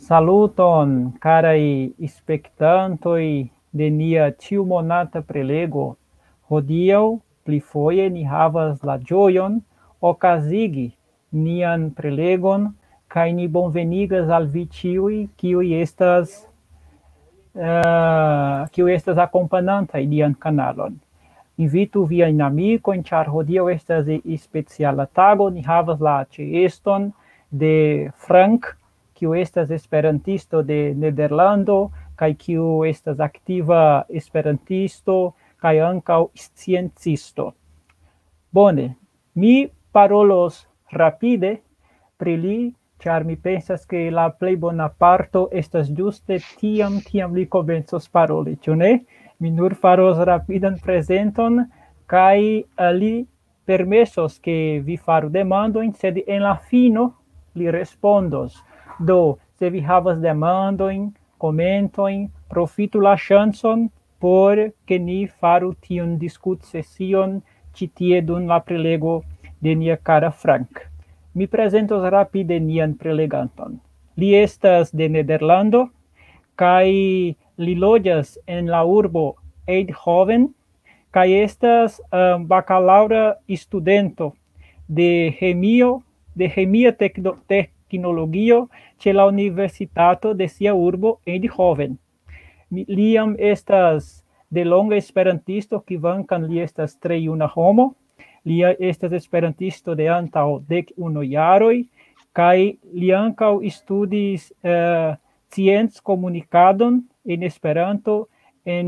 Saluton, carai spektantoj de nia ĉiumonata prelego. Hodiaŭ plifoje ni havas la ĝojon okazigi nian prelegon kaj ni bonvenigas al vi ĉiuj, kiuj estas akompanantaj nian kanalon. Invitu viajn amikojn, ĉar hodiaŭ estas speciala tago. Ni havas la ĉeeston de Frank, kiu estas esperantisto de Nederlando kaj kiu estas aktiva esperantisto kaj ankaŭ sciencisto. Bone, mi parolos rapide pri li, ĉar mi pensas ke la plej bona parto estas ĝuste tiam li komencos paroli, ĉu ne? Mi nur faros rapidan prezenton kaj li permesos ke vi faru demandojn, sed en la fino li respondos. Do, se vi havas demandojn, komentojn, profitu la ŝancon por ke ni faru tiun diskutsesion ĉi tie dum la prelego de nia kara Frank. Mi prezentos rapide nian preleganton. Li estas de Nederlando kaj li loĝas en la urbo Eindhoven kaj estas bakalaŭra studento de ĥemia teknologio ĉe la universitato de sia urbo Eindhoven. Li jam estas delonge esperantisto, kvankam li estas tre juna homo. Li estas esperantisto de antaŭ 11 jaroj kaj li ankaŭ studis scienc-komunikadon en Esperanto en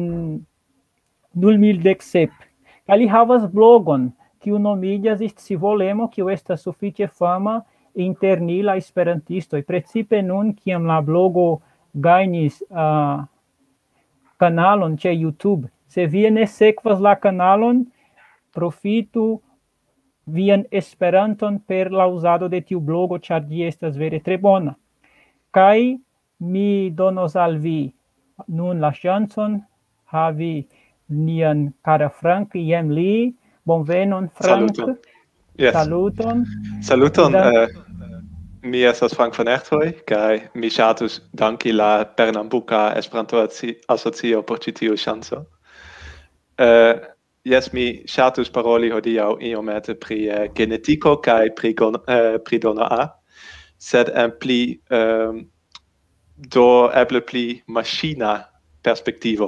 2017. Kaj li havas blogon, kiu nomiĝas Scivolemo, kiu estas sufiĉe fama inter ni la esperantistoj, precipe nun, kiam la blogo gajnis kanalon ĉe YouTube. Se vi ne sekvas la kanalon, profitu vian Esperanton per la uzado de tiu blogo, ĉar ĝi estas vere tre bona. Kaj mi donos al vi nun la ŝancon havi nian kara Frank, jen li. Bonvenon, Frank. Saluton. Yes. Saluton. Saluton. Mi estas Frank van Echthoy, kaj mi ŝatus danki la Pernambuka Esperanto-Asocio por ĉi tiu ŝanco. Yes, mi ŝatus paroli hodiaŭ iomete pri genetiko kaj pri dono A, sed en pli do eble pli maŝina perspektivo.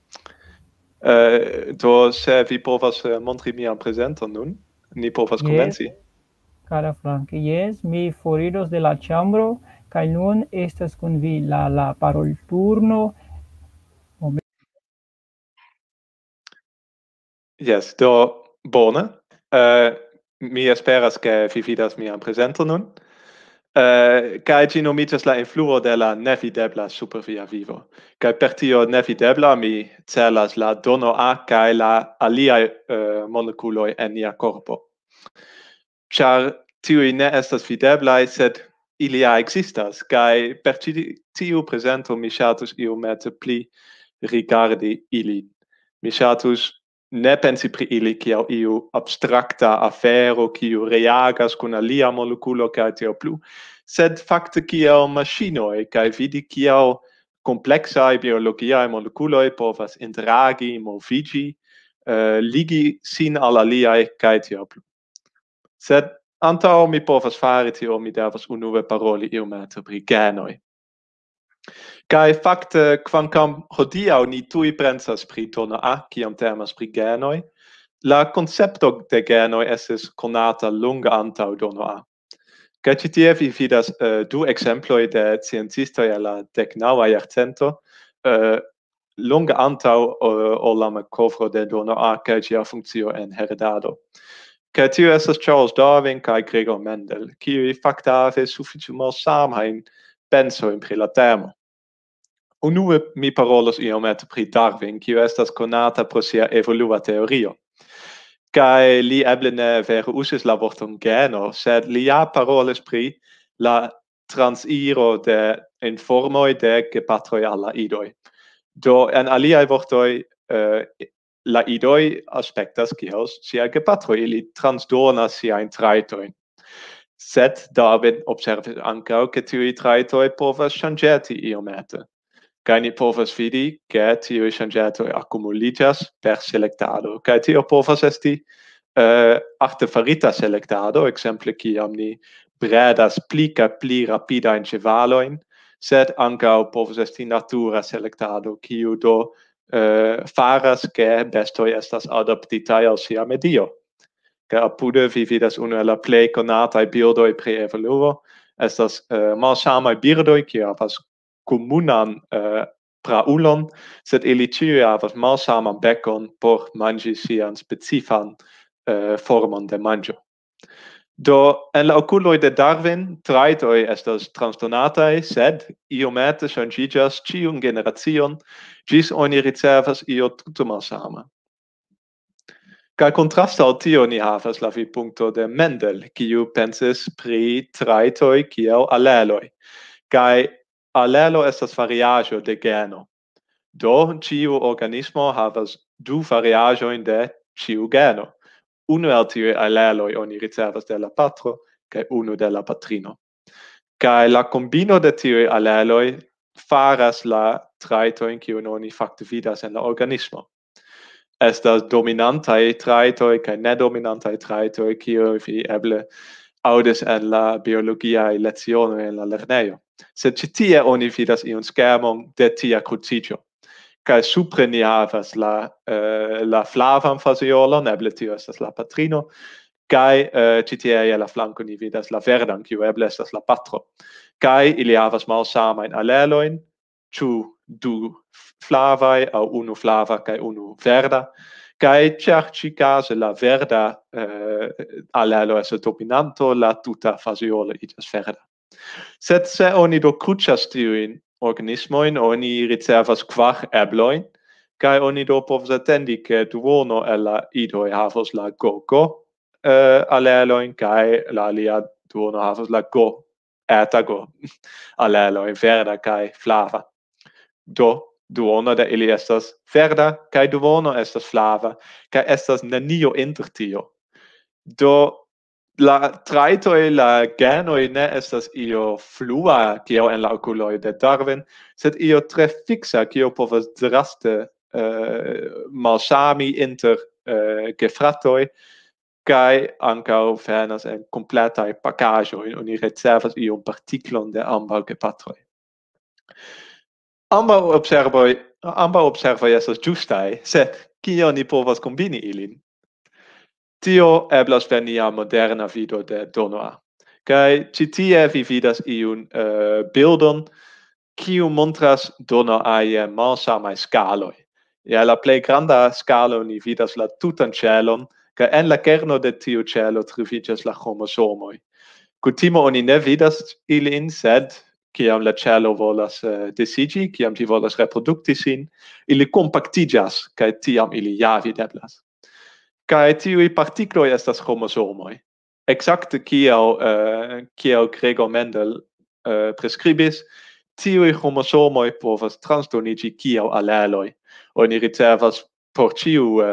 Do se vi povas montri mian prezenton nun, ni povas komenci. Cara Frank, yes, mi foriros de la ĉambro kaj nun estas kun vi la parolturno. Yes, do bone. Mi esperas ke vi vidas mian prezenton nun. Kaj ĝi nomiĝas la influo de la nevidebla super via vivo. Kaj per tio nevidebla mi celas la dono A kaj la aliaj molekuloj en nia korpo. Ĉar tiuj ne estas videblaj, sed ili ja ekzistas, kaj per tiu prezento mi ŝatus iomete pli rigardi ilin. Mi ŝatus ne pensi pri ili kiel iu abstrakta afero kiu reagas kun alia molekulo kaj tiel plu, sed fakte kiel maŝinoj kaj vidi kiel kompleksaj biologiaj molekuloj povas interagi, moviĝi, ligi sin al aliaj kaj tiel plu. Sed antaŭ mi povas fari tio, mi devas unue paroli iomete pri genoj. Kaj fakte, kvankam hodiaŭ ni tuj pensas pri dono A, kiam temas pri genoj, la koncepto de genoj estis konata longe antaŭ dono A. Kaj ĉi tie vi vidas du ekzemploj de sciencistoj el la 19. jarcento, longe antaŭ ol la malkovro de dono A kaj ĝia funkcio en heredado. Kaj tio estas Charles Darwin kaj Gregor Mendel, kiuj fakte havis sufiĉe malsamajn pensojn pri la temo. Unue mi parolos iomete pri Darwin, kiu estas konata pro sia evolua teorio. Kaj li eble ne vere usis la vorton geno, sed li ja parolis pri la transiro de informoj de gepatroj al la idoj. Do en aliaj vortoj la idoj aspektas kiel siaj gepatroj, ili transdonas siajn trajtojn. Sed David observis ankaŭ ke tiuj trajtoj povas ŝanĝeti iomete. Kaj ni povas vidi ke tiuj ŝanĝetoj akumuliĝas per selektado. Kaj tio povas esti artefarita selektado, ekzemple kiam ni bredas pli kaj pli rapidajn ĉevalojn, sed ankaŭ povas esti natura selektado, kiu do faras ke bestoj estas adaptitaj al sia medio. Kaj apude vi vidas unu el la plej konataj bildoj pri evoluo, estas malsamaj birdoj kiuj havas komunan praulon, sed ili ĉiuj havas malsaman bekon por manĝi sian specifan formon de manĝo. Do en la okuloj de Darwin trajtoj estas transdonataj, sed iomete ŝanĝiĝas ĉiun generacion ĝis oni ricevas io tute malsama. Kaj kontraste al tio ni havas la vidpunkto de Mendel, kiu pensis pri trajtoj kiel aleloj. Kaj alelo estas variaĵo de geno. Do ĉiu organismo havas du variaĵojn de ĉiu geno. Unu el tiuj aleloj oni ricevas de la patro kaj unu de la patrino. Kaj la kombino de tiuj aleloj faras la trajtojn kiujn oni fakte vidas en la organismo. Estas dominantaj trajtoj kaj nedominantaj trajtoj, kiuj vi eble aŭdis en la biologiaj lecionoj en la lernejo. Sed ĉi tie oni vidas iun skemon de tia kruciĝo. Kaj supre ni havas la flavan faziolon, eble tio estas la patrino, kaj ĉi tie je la flanko ni vidas la verdan, kiu eble estas la patro. Kaj ili havas malsamajn alelojn, ĉu du flavaj aŭ unu flava kaj unu verda. Kaj ĉar ĉi-kaze la verda alelo estas dominanto, la tuta faziolo iĝas verda. Sed se oni do kruĉas tiujn organismojn, oni ricevas kvar eblojn, kaj oni do povas atendi ke duono el la idoj havos la GO alelojn, kaj la alia duono havos la eta Go alelojn, verda kaj flava. Do duono de ili estas verda, kaj duono estas flava, kaj estas nenio inter tio. Do la trajtoj, la genoj ne estas io flua, kiel en la okuloj de Darwin, sed io tre fixa, kiu povas draste malsami inter gefratoj, kaj ankaŭ venas en kompletaj pakaĵoj, oni ricevas iun partiklon de ambaŭ gepatroj. Ambaŭ observoj estas ĝustaj, sed kiel ni povas kombini ilin? Tio eblas per nia moderna vido de Donoa. Kaj ĉi tie vi vidas iun bildon, kiu montras Donoa je malsamaj skaloj. Je la plej granda skalo ni vidas la tutan ĉelon, kaj en la kerno de tiu ĉelo troviĝas la kromosomoj. Kutime oni ne vidas ilin, sed kiam la ĉelo volas disiĝi, kiam ĝi volas reprodukti sin, ili kompaktiĝas, kaj tiam ili ja videblas. Kaj tiuj partikloj estas kromosomoj. Ekzakte kiel Gregor Mendel preskribis, tiuj kromosomoj povas transdoniĝi kiel aleloj. Oni ricevas por ĉiu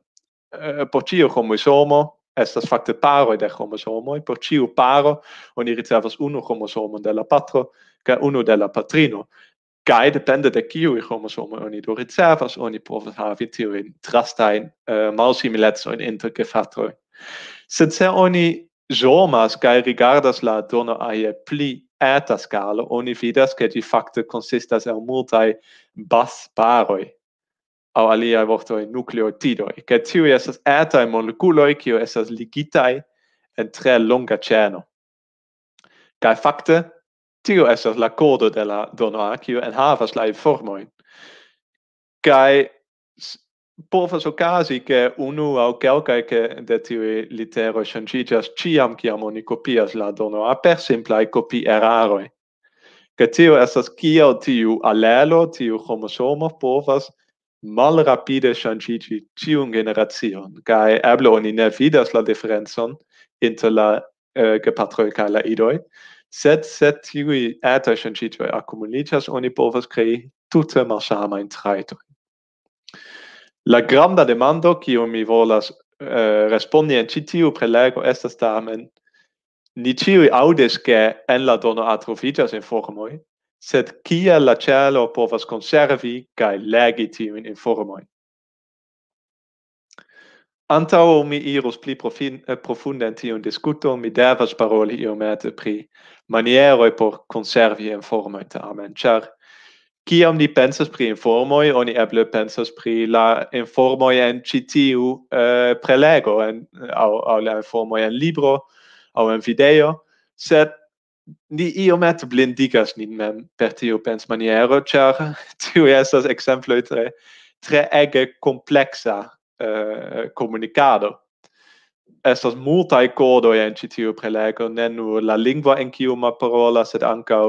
kromosomo estas fakte paroj de kromosomoj, por ĉiu paro oni ricevas unu kromosomon de la patro kaj unu de la patrino. Kaj depende de kiuj kromosomoj oni do ricevas, oni povas havi tiujn drastajn malsimilecojn inter gefratroj. Sed se oni zomas kaj rigardas la Donoa je pli eta skalo, oni vidas ke ĝi fakte konsistas el multaj basparoj, aŭ aliaj vortoj nukleotidoj, kaj tiuj estas etaj molekuloj kiuj estas ligitaj en tre longa ĉeno. Kaj fakte tio estas la kodo de la Donoa, kiu enhavas la informojn. Kaj povas okazi ke unu aŭ kelkaj de tiuj literoj ŝanĝiĝas ĉiam kiam oni kopias la Donoa per simplaj kopieraroj. Kaj tio estas kiel tiu alelo, tiu kromosomo povas malrapide ŝanĝiĝi ĉiun generacion. Kaj eble oni ne vidas la diferencon inter la gepatroj kaj la idoj, sed se tiuj etaj ŝanĝiĝoj akumuliĝas, oni povas krei tute malsamajn trajtojn. La granda demando, kiun mi volas respondi en ĉi tiu prelego, estas tamen, ni ĉiuj aŭdis ke en la dono A troviĝas informoj, sed kiel la ĉelo povas konservi kaj legi tiujn informojn. Antaŭ mi iros pli profunde en tiun diskuton, mi devas paroli iomete pri manieroj por konservi informojn tamen, ĉar kiam ni pensas pri informoj, oni eble pensas pri la informoj en ĉi tiu prelego, aŭ la informoj en libro, aŭ en video, sed ni iomete blindigas nin mem per tiu pensmaniero, ĉar tiuj estas ekzemploj tre ege kompleksa komunikado. Estas multaj kodoj en ĉi tiu prelego, ne nur la lingvo en kiu ma parolas, sed ankaŭ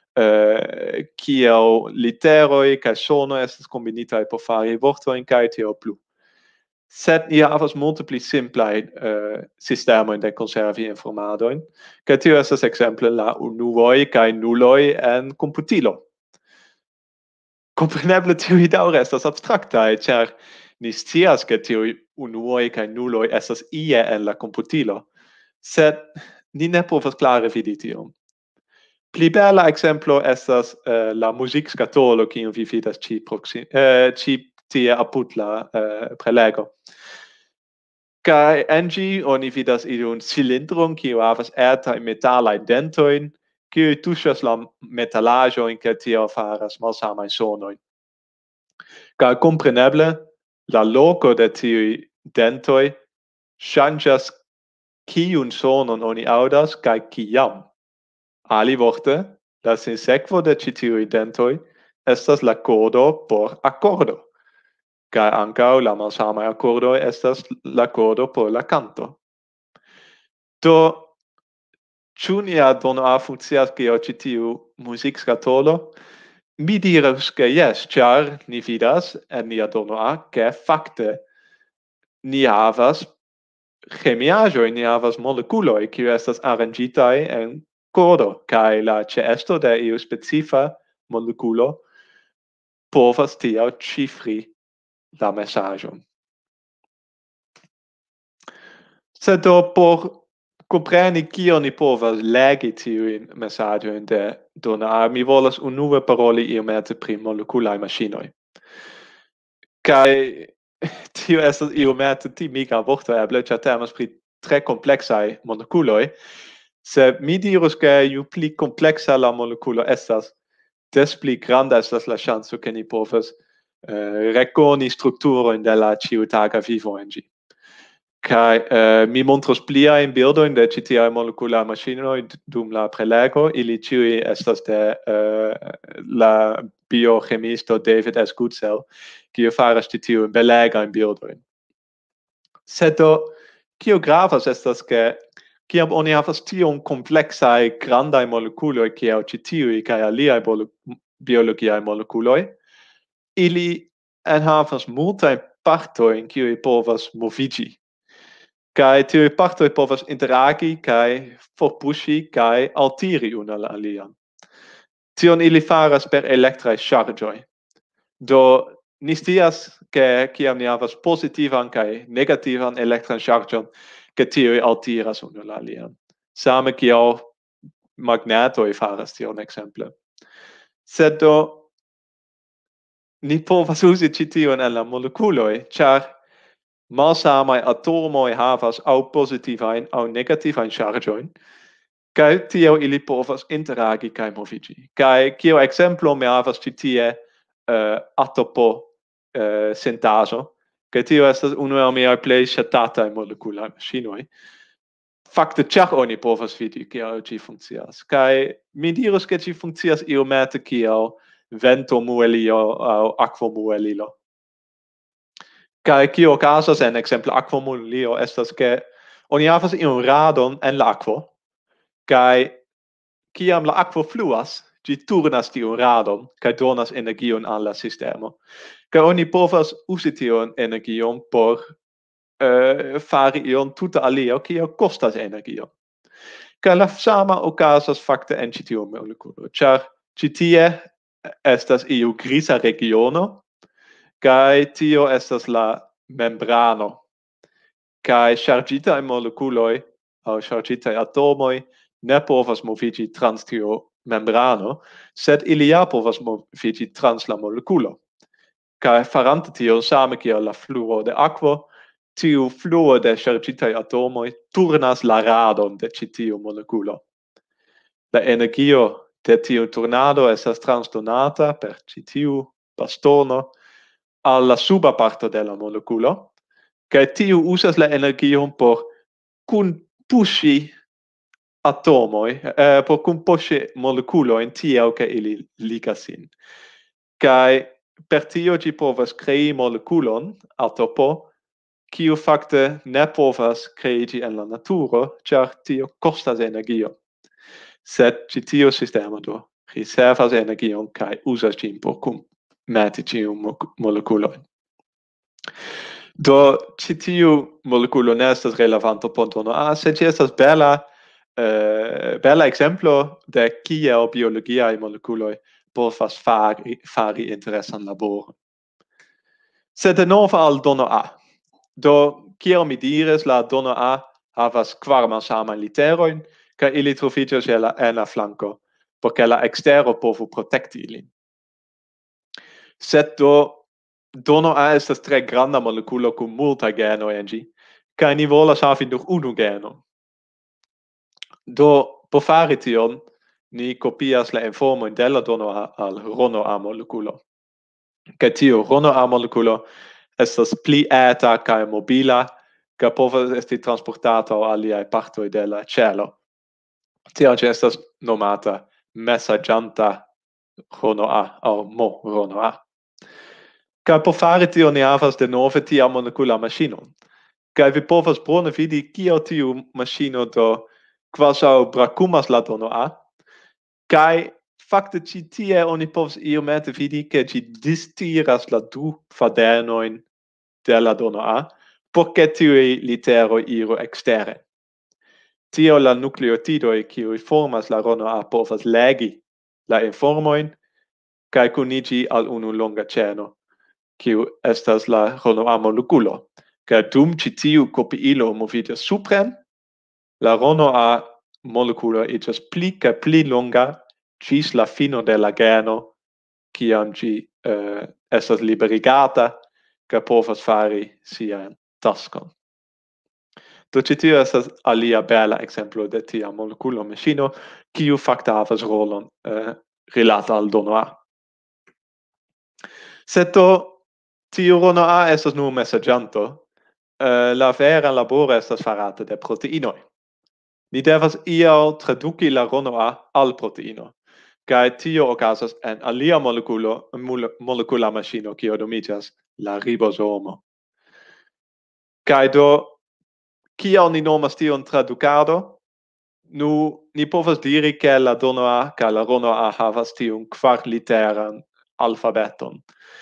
kiel literoj kaj sonoj estas kombinitaj por fari vortojn kaj tio plu. Sed ni havas multe pli simplajn sistemojn de konservi informadojn, kaj tio estas ekzemple la unuoj kaj nuloj en komputilo. Kompreneble tiuj daŭre estas abstraktaj, ĉar ni scias ke tiuj unuoj kaj nuloj estas ie en la komputilo, sed ni ne povas klare vidi tion. Pli bela ekzemplo estas la muzikskatolo kiun vi vidas ĉi tie apud la prelego. Kaj en ĝi oni vidas iun cilindron kiu havas etajn metalajn dentojn, kiuj tuŝas la metalaĵojn kaj tiel faras malsamajn sonojn. Kaj kompreneble la loko de tiuj dentoj ŝanĝas kiun sonon oni aŭdas kaj kiam. Alivorte, la sinsekvo de ĉi tiuj dentoj estas la kodo por akordo. Kaj ankaŭ la malsamaj akordoj estas la kodo por la kanto. Do, ĉu nia dono A funkcias kiel ĉi tiu muzikskatolo? Mi dirus ke jes, ĉar ni vidas en nia dono A ke fakte ni havas ĥemiaĵojn, ni havas molekuloj kiuj estas aranĝitaj en kodo, kaj la ĉeesto de iu specifa molekulo povas tiel ĉifri la mesaĝon. Sed do por kompreni kiel ni povas legi tiujn mesaĝojn de dono A, mi volas unue paroli iomete pri molekulaj maŝinoj. Kaj tio estas iomete timiga vorto eble, ĉar temas pri tre kompleksaj molekuloj, sed mi dirus ke ju pli kompleksa la molekulo estas, des pli granda estas la ŝanco ke ni povas rekoni strukturojn de la ĉiutaga vivo en ĝi. Kaj mi montros pliajn bildojn de ĉi tiaj molekulaj maŝinoj dum la prelego. Ili ĉiuj estas de la bioĥemisto David S. Goodsell, kiu faras ĉi tiujn belegajn bildojn. Sed do, kio gravas estas ke kiam oni havas tiom kompleksaj grandaj molekuloj kiel ĉi tiuj kaj aliaj biologiaj molekuloj, ili enhavas multajn partojn kiuj povas moviĝi. Kaj tiuj partoj povas interagi kaj forpuŝi kaj altiri unu la alian. Tion ili faras per elektraj ŝarĝoj. Do ni scias ke kiam ni havas pozitivan kaj negativan elektran ŝarĝon, ke tiuj altiras unu la alian. Same kiel magnetoj faras tion ekzemple. Sed do ni povas uzi ĉi tion en la molekuloj, ĉar malsamaj atomoj havas aŭ pozitivajn aŭ negativajn ŝarĝojn, kaj tiel ili povas interagi kaj moviĝi. Kaj kiel ekzemplo mi havas ĉi tie atopo sintazo, kaj tio estas unu el miaj plej ŝatataj molekulaj maŝinoj. Fakte ĉar oni povas vidi kiel ĝi funkcias. Kaj mi dirus ke ĝi funkcias iomete kiel ventomuelilo aŭ akvomuelilo. Kaj kio okazas en ekzemple akvomuelilo estas ke oni havas iun radon en la akvo, kaj kiam la akvo fluas, ĝi turnas tiun radon kaj donas energion al la sistemo. Kaj oni povas uzi tiun energion por fari ion tute alia kio kostas energion. Kaj la sama okazas fakte en ĉi tiu molekulo, ĉar ĉi tie estas iu griza regiono, kaj tio estas la membrano. Kaj ŝarĝitaj molekuloj au chargitaj atomoj ne povas moviĝi trans tiu membrano, sed ili ja povas moviĝi trans la molekulo. Kaj farante tion same kiel la fluo de akvo, tiu fluo de chargitaj atomoj turnas la radon de ĉi tiu molekulo. La energio de tiu turnado estas transdonata per ĉi tiu bastono al la suba parto de la molekulo, kaj tiu usas la energion por kunpuŝi atomoj, por kunpuŝi molekulojn tiel ke ili ligas sin. Kaj per tio ĝi povas krei molekulon, atopo, kiu fakte ne povas kreiĝi en la naturo, ĉar tio kostas energio. Sed ĉi tiu sistemo do riservas energion kaj uzas ĝin por meti tiun molekulojn. Do ĉi tiu molekulo ne estas relevanta por dono A, sed ĝi estas bela ekzemplo de kiel biologiaj molekuloj povas fari interesan laboron. Sed denove al dono A. Do kiel mi diris, la dono A havas 4 malsamajn literojn, kaj ili troviĝas en la flanko, por ke la ekstero povu protekti ilin. Sed dono A estas tre granda molekulo kun multaj genoj en ĝi, kaj ni volas havi nur unu genon. Do por fari tion, ni kopias la informojn de la dono A al rono A molekulo. Kaj tiu rono A molekulo estas pli eta kaj mobila, kaj povas esti transportata al aliaj partoj de la ĉelo. Tial ĝi estas nomata mesaĝanta rono A aŭ mo-rono A. Kaj por fari tion ni havas denove tian molekula maŝinon. Kaj vi povas bone vidi kiel tiu maŝino do kvazaŭ brakumas la dono A, kaj fakte ĉi tie oni povas iomete vidi ke ĝi distiras la du kvadernojn de la dono A, por ke tiuj literoj iru eksteren. Tiel la nukleotidoj kiuj formas la rono A povas legi la informojn kaj kuniĝi al unu longa ĉeno, kiu estas la rono A molekulo. Kaj dum ĉi tiu kopiilo moviĝas supren, la rono A molekulo iĝas pli kaj pli longa ĝis la fino de la geno, kiam ĝi estas liberigata kaj povas fari sian taskon. Do ĉi tio estas alia bela ekzemplo de tia molekulo maŝino, kiu fakte havas rolon rilate al dono A. Sed do tiu rono A estas nur mesaĝanto, la vera laboro estas farata de proteinoj. Ni devas iel traduki la rono A al proteino, kaj tio okazas en alia molekula maŝino, kiu nomiĝas la ribozomo. Kaj do kiel ni nomas tion tradukado? Nu, ni povas diri ke la dono A kaj la rono A havas tiun 4-literan alfabeton.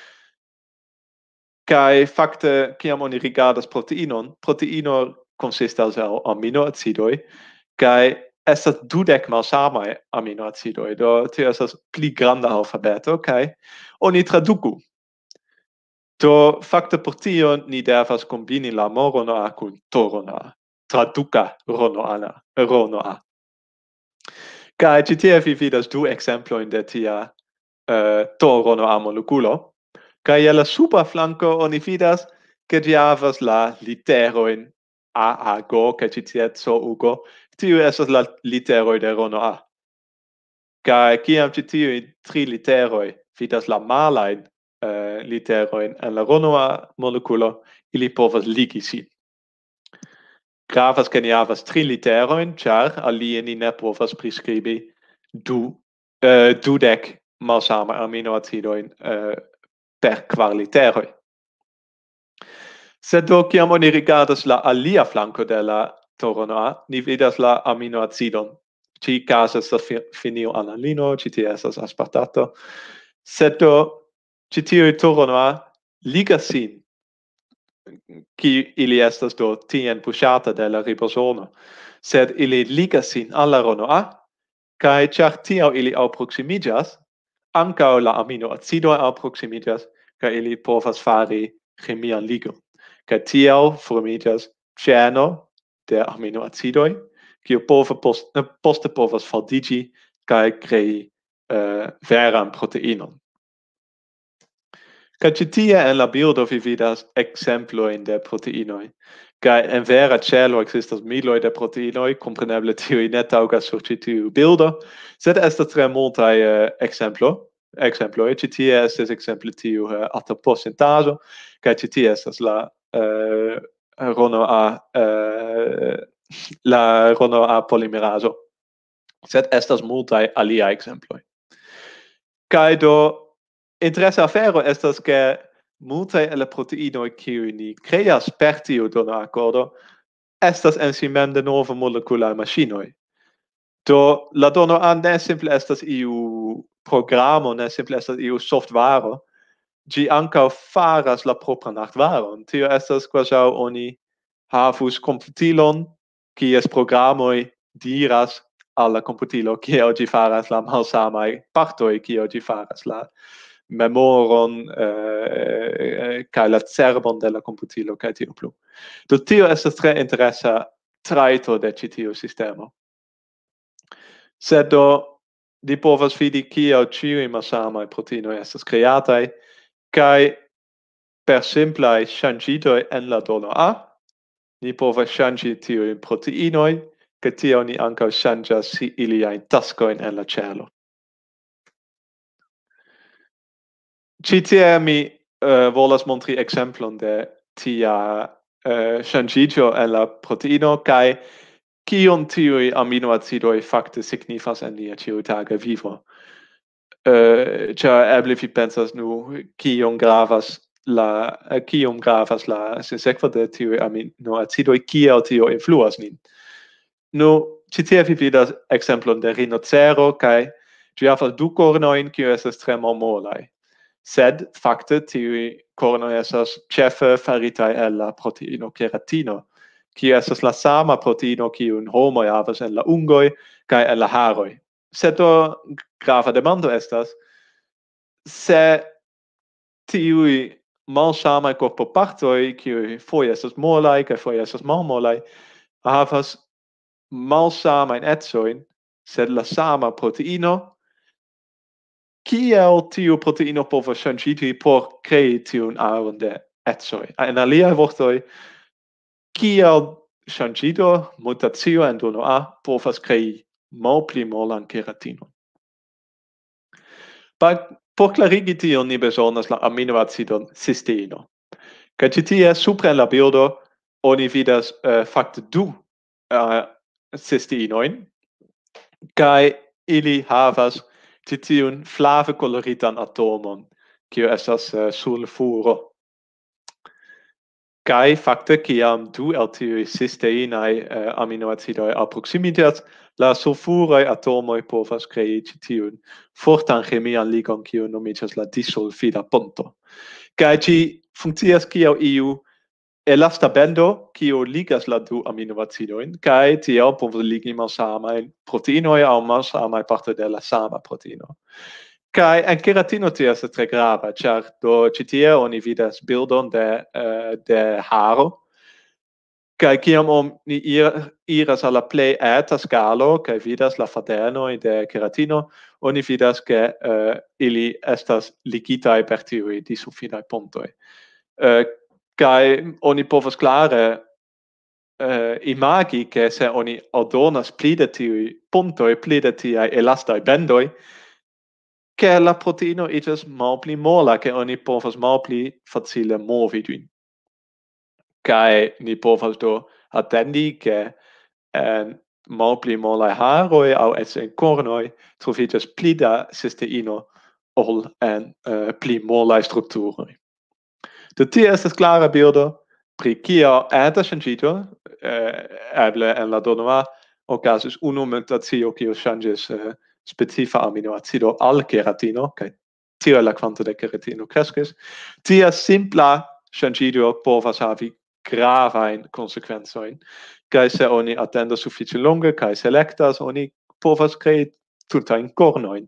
Kaj fakte, kiam oni rigardas proteinon, proteino konsistas el aminoacidoj, kaj estas 12 malsamaj aminoacidoj, do tio estas pli granda alfabeto, kaj oni traduku. Do fakte por tio ni devas kombini la mo-rono A kun to-rono A, traduka rono A. Kaj ĉi tie vi vidas du ekzemplojn de tia to-rono A molekulo, kaj je la suba flanko oni vidas ke ĝi havas la literojn AAG kaj ĉi tie CUG, tiu estas la literoj de rono A. Kaj kiam ĉi tiuj 3 literoj vidas la malajn literojn en la rono A molekulo, ili povas ligi sin. Gravas ke ni havas 3 literojn, ĉar alie ni ne povas priskribi 12 malsamaj aminoacidojn per 4 literoj. Sed do kiam oni rigardas la alia flanko de la to-rono A, ni vidas la aminoacidon. Ĉi kaze estas fenilalanino, ĉi tie estas aspartato. Sed do ĉi tiuj to-rono A ligas sin, ili estas do tien puŝata de la ribozomo, sed ili ligas sin al la rono A, kaj ĉar tiel ili alproksimiĝas, ankaŭ la aminoacidoj alproksimiĝas, kaj ili povas fari ĥemian ligon. Kaj tiel formiĝas ĉeno de aminoacidoj, kiu poste povas faldiĝi kaj krei veran proteinon. Kaj ĉi tie en la bildo vi vidas ekzemplojn de proteinoj. Kaj en vera ĉelo ekzistas miloj de proteinoj, kompreneble tiuj ne taŭgas sur ĉi tiu bildo, sed estas tre multaj ekzemploj. Ĉi tie estas ekzemple tiu atoposentazo, kaj ĉi tie estas la RNA polimerazo. Sed estas multaj aliaj ekzemploj. Kaj do interesa afero estas ke multaj el la proteinoj kiuj ni kreas per tiu donoakordo estas en si mem denove molekulaj maŝinoj. Do la dono-A ne simple estas iu programo, ne simple estas iu softvaro, ĝi ankaŭ faras la propran artvaron. Tio estas kvazaŭ oni havus komputilon, kies programoj diras al la komputilo kiel ĝi faras la malsamaj partoj, kiel ĝi faras la memoron kaj la cerbon de la komputilo kaj tio plu. Do tio estas tre interesa trajto de ĉi tiu sistemo. Sed do ni povas vidi kiel ĉiuj malsamaj proteinoj estas kreataj kaj per simplaj ŝanĝitoj en la dono-A ni povas ŝanĝi tiujn proteinoj kaj tiel ni ankaŭ ŝanĝas iliajn taskojn en la ĉelo. Ĉi tie mi volas montri ekzemplon de tia ŝanĝiĝo en la proteino kaj kion tiuj aminoacidoj fakte signifas en nia ĉiutaga vivo. Ĉar eble vi pensas kiom gravas la sinsekvo de tiuj aminoacidoj, kiel tio influas nin. Ĉi tie vi vidas ekzemplon de rinocero kaj ĝi havas du kornojn kiuj estas tre malmolaj. Sed fakte tiuj kornoj estas ĉefe faritaj el la proteino keratino, kiu estas la sama proteino kiun homoj havas en la ungoj kaj en la haroj. Sed do grava demando estas, se tiuj malsamaj korpopartoj, kiuj foje estas molaj kaj foje estas malmolaj, havas malsamajn ecojn, sed la sama proteino, kiel tiu proteino povas ŝanĝiĝi por krei tiun aron de ecoj. En aliaj vortoj, kiel ŝanĝiĝo, mutacio en dono-A povas krei malpli molan keratinon. Por klarigi tion ni bezonas la aminoacidon cisteino. Kaj ĉi tie supre en la bildo oni vidas fakte du cisteinojn kaj ili havas ĉi tiun flave koloritan atomon, kiu estas sulfuro. Kaj fakte kiam du el tiuj cisteinaj aminoacidoj alproksimiĝas, la sulfuraj atomoj povas krei ĉi tiun fortan ĥemian ligon, kiu nomiĝas la disulfida ponto. Kaj ĝi funkcias kiel iu elasta bendo, kiu ligas la du aminoacidojn, kaj tiel povas ligi malsamajn proteinoj aŭ malsamaj partoj de la sama proteino. Kaj en keratino tio estas tre grava, ĉar do ĉi tie oni vidas bildon de haro. Kaj kiam oni iras al la plej eta skalo kaj vidas la fadenoj de keratino, oni vidas ke ili estas ligitaj per tiuj disulfidaj pontoj. Kaj oni povas klare imagi ke se oni aldonas pli de tiuj pontoj, pli de tiaj elastaj bendoj, ke la proteino iĝas malpli mola, ke oni povas malpli facile movi ĝin. Kaj ni povas do atendi ke en malpli molaj haroj aŭ eĉ en kornoj troviĝas pli da cisteino ol en pli molaj strukturoj. Do tie estas klara bildo pri kiel eta ŝanĝiĝo, eble en la dono-A okazis unu mutacio kiu ŝanĝis specifa aminoacido al keratino, kaj tiel la kvanto de keratino kreskis. Tia simpla ŝanĝiĝo povas havi gravajn konsekvencojn, kaj se oni atendas sufiĉe longe kaj selektas, oni povas krei tutajn kornojn.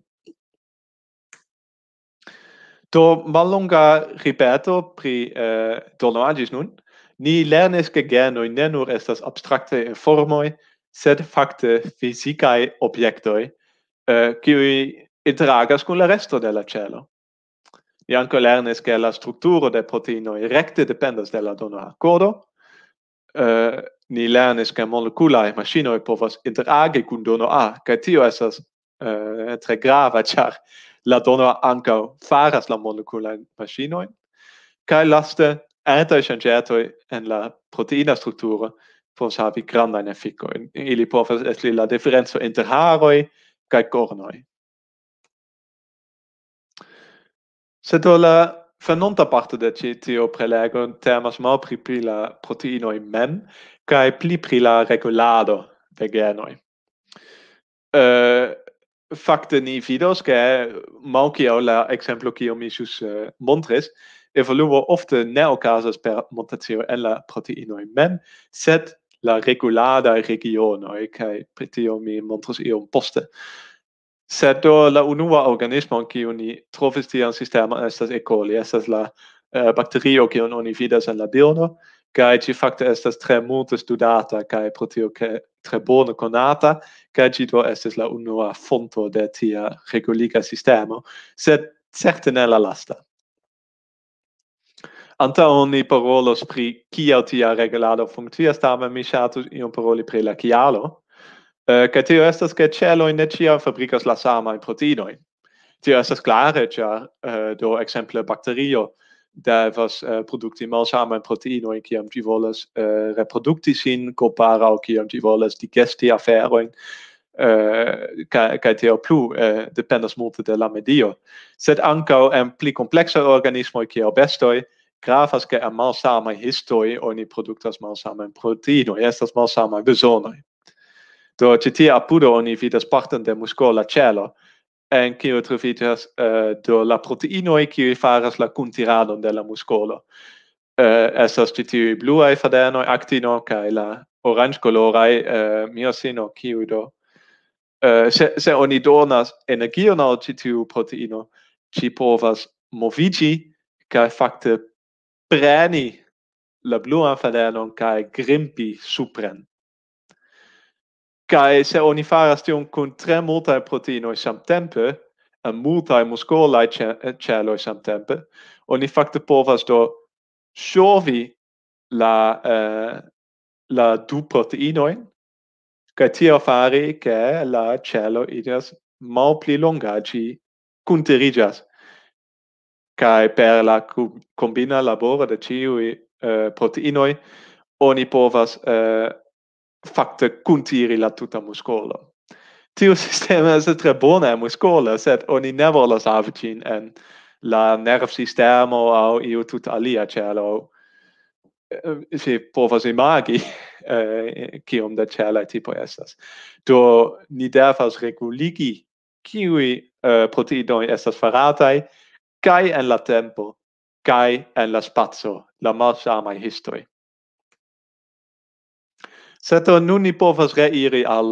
Do mallonga ripeto pri dono-A ĝis nun. Ni lernis ke genoj ne nur estas abstraktaj informoj, sed fakte fizikaj objektoj kiuj interagas kun la resto de la celo. Ni ankaŭ lernis ke la strukturo de proteinoj rekte dependas de la donaa kodo. Ni lernis ke molekulaj maŝinoj povas interagi kun dono A, kaj tio estas tre grava, ĉar la dono ankaŭ faras la molekulajn maŝinojn. Kaj laste, interŝanĝetoj en la proteina strukturo povas havi grandajn efikojn. Ili povas esti la diferenco inter haroj kaj kornoj. Sed do la venonta parto de ĉi tiu prelego temas malpli pri la proteinoj mem kaj pli pri la regulado de genoj. Fakte ni vidos ke malkiel la ekzemplo kiun mi ĵus montris, evoluo ofte ne okazas per mutacio en la proteinoj mem, sed la reguladaj regionoj, kaj pri tio mi montros iom poste. Sed do la unua organismo kiu ni trovis tian sistemon estas E. coli, estas la bakterio kiun oni vidas en la bildo, kaj ĝi fakte estas tre multe studata kaj pro tio ke tre bone konata, kaj ĝi do estas la unua fonto de tia reguliga sistemo, sed certe ne la lasta. Antaŭ ni parolos pri kiel tia regulado funkcias, tamen mi ŝatus iom paroli pri la kialo. Kaj tio estas ke ĉeloj ne ĉiam fabrikas la samajn proteinojn. Tio estas klare, ĉar do ekzemple bakterio devas produkti malsamajn proteinojn kiam ĝi volas reprodukti sin kompare al kiam ĝi volas digesti aferojn. Kaj tio plu dependas multe de la medio. Sed ankaŭ en pli kompleksaj organismoj kiel bestoj gravas ke en malsamaj histoj oni produktas malsamajn proteinoj, estas malsamaj bezonoj. Do ĉi tie apudo oni vidas parton de muskola ĉelo, en kiu troviĝas do la proteinoj kiuj faras la kuntiradon de la muskolo. Estas ĉi tiuj bluaj fadenoj, aktino, kaj la oranĝkoloraj miosino, kiuj do se oni donas energion al ĉi tiu proteino, ĝi povas moviĝi kaj fakte preni la bluan fadenon kaj grimpi supren. Kaj se oni faras tion kun tre multaj proteinoj samtempe, en multaj muskolaj ĉeloj samtempe, oni fakte povas do ŝovi la du proteinojn, kaj tiel fari ke la ĉelo iĝas malpli longa, ĝi kuntiriĝas. Kaj per la kombina laboro de ĉiuj proteinoj oni povas fakte kuntiri la tuta muskolo. Tiu sistemo estas tre bona en muskolo, sed oni ne volas havi ĝin en la nervsistemo aŭ iu tuta alia ĉelo. Si povas imagi kiom da ĉelaj tipoj estas. Do ni devas reguligi kiuj proteinoj estas farataj kaj en la tempo kaj en la spaco, la malsamaj histoj. Sed nun ni povas reiri al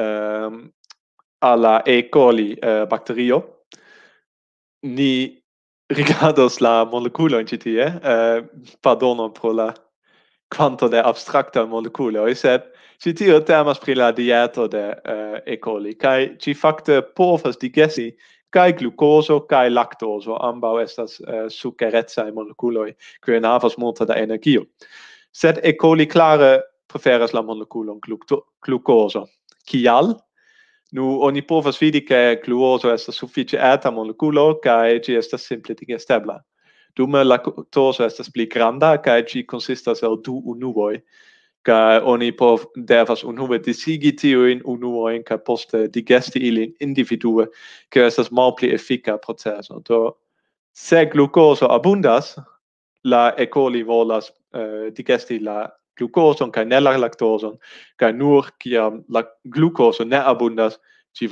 la E. coli bakterio. Ni rigardos la molekulojn ĉi tie. Pardonon pro la kvanto de abstraktaj molekuloj, sed ĉi tio temas pri la dieto de E. coli, kaj ĝi fakte povas digesti kaj glukozo kaj laktozo, ambaŭ estas sukerecaj molekuloj, kiuj havas multe da energio. Sed E. coli klare preferas la molekulon glukozo. Kial? Nu, oni povas vidi ke glukozo estas sufiĉe eta molekulo kaj ĝi estas simple digestebla. Dume la laktozo estas pli granda kaj ĝi konsistas el 2 unuoj. Kaj oni devas unue disigi tiujn unuojn kaj poste digesti ilin individue, ke estas malpli efika proceso. Do se glukozo abundas, la E. coli volas digesti la glukozon kaj ne la laktozon, kaj nur kiam la glukozo ne abundas, ĝi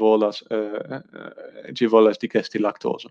volas digesti laktozon.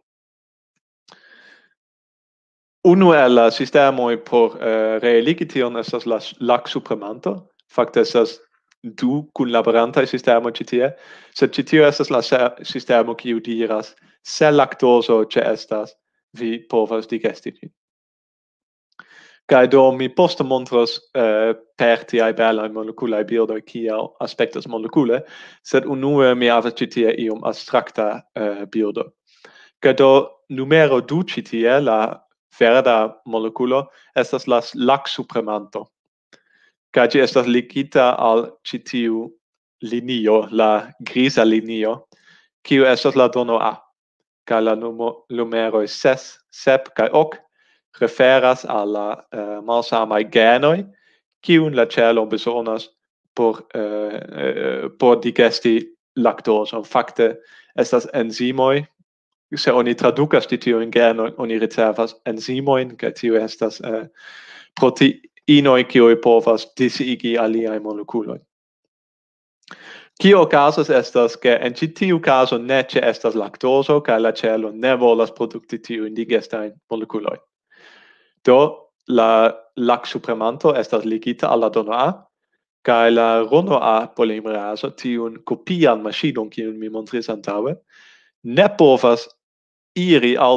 Unu el la sistemoj por realigi tion estas la laksupremanto. Fakte estas du kunlaborantaj sistemoj ĉi tie, sed ĉi tio estas la sistemo kiu diras se laktozo ĉeestas, vi povas digesti ĝin. Kaj do mi poste montros per tiai belai moleculai bildoi kiel aspectas molecule, sed unue mi havas ĉi tie iom abstrakta bildo. Kaj do numero 2 ĉi tie, la verda molekulo, estas la laksupremanto. Kaj ĝi estas ligita al ĉi tiu linio, la grisa linio, kiu estas la dono A. Kaj la numeroj 6, 7 kaj 8 referas al la malsamaj genoj, kiun la celo bezonas por digesti laktozon. Fakte estas enzimoj, se oni tradukas ĉi tiujn genojn, oni ricevas enzimojn, kaj tio estas proteinoj, kiuj povas disigi aliaj molekuloj. Kio okazas estas ke en ĉi tiu kazo ne ĉeestas laktozo, kaj la celo ne volas produkti tiujn digestajn molekuloj. Do, la laksupremanto estas ligita al la dono A, kaj la rono A polimerazo, tiun kopian maŝinon, kiun mi montris antaŭe, ne povas iri al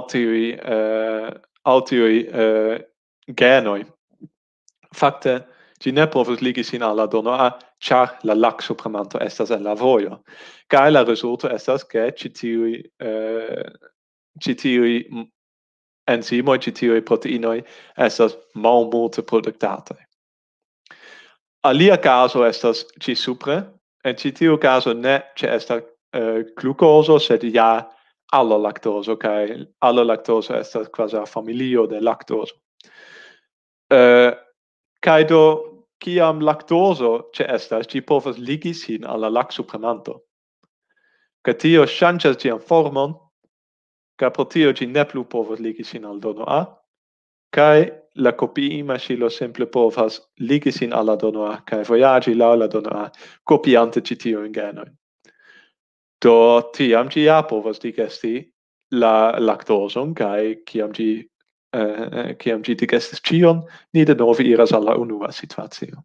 tiuj genoj. Fakte, ĝi ne povas ligi sin al la dono A, ĉar la laksupremanto estas en la vojo. Kaj la rezulto estas ke ĉi tiuj enzimoj, ĉi tiuj proteinoj estas malmulte produktataj. Alia kazo estas ĉi supre, en ĉi tiu kazo ne ĉeestas glukozo, sed ja allolaktozo, kaj allolaktozo estas kvazaŭ familio de laktozo. Kaj do, kiam laktozo ĉeestas, ĝi povas ligi sin al la laksupremanto. Kaj tio ŝanĝas ĝian formon, kaj pro tio ĝi ne plu povas ligi sin al dono A, kaj la kopii-maŝilo simple povas ligi sin al la dono A, kaj vojaĝi laŭ la dono A, kopiante ĉi tiujn genojn. Do tiam ĝi ja povas digesti la laktozon, kaj kiam ĝi digestis ĉion, ni denove iras al la unua situacio.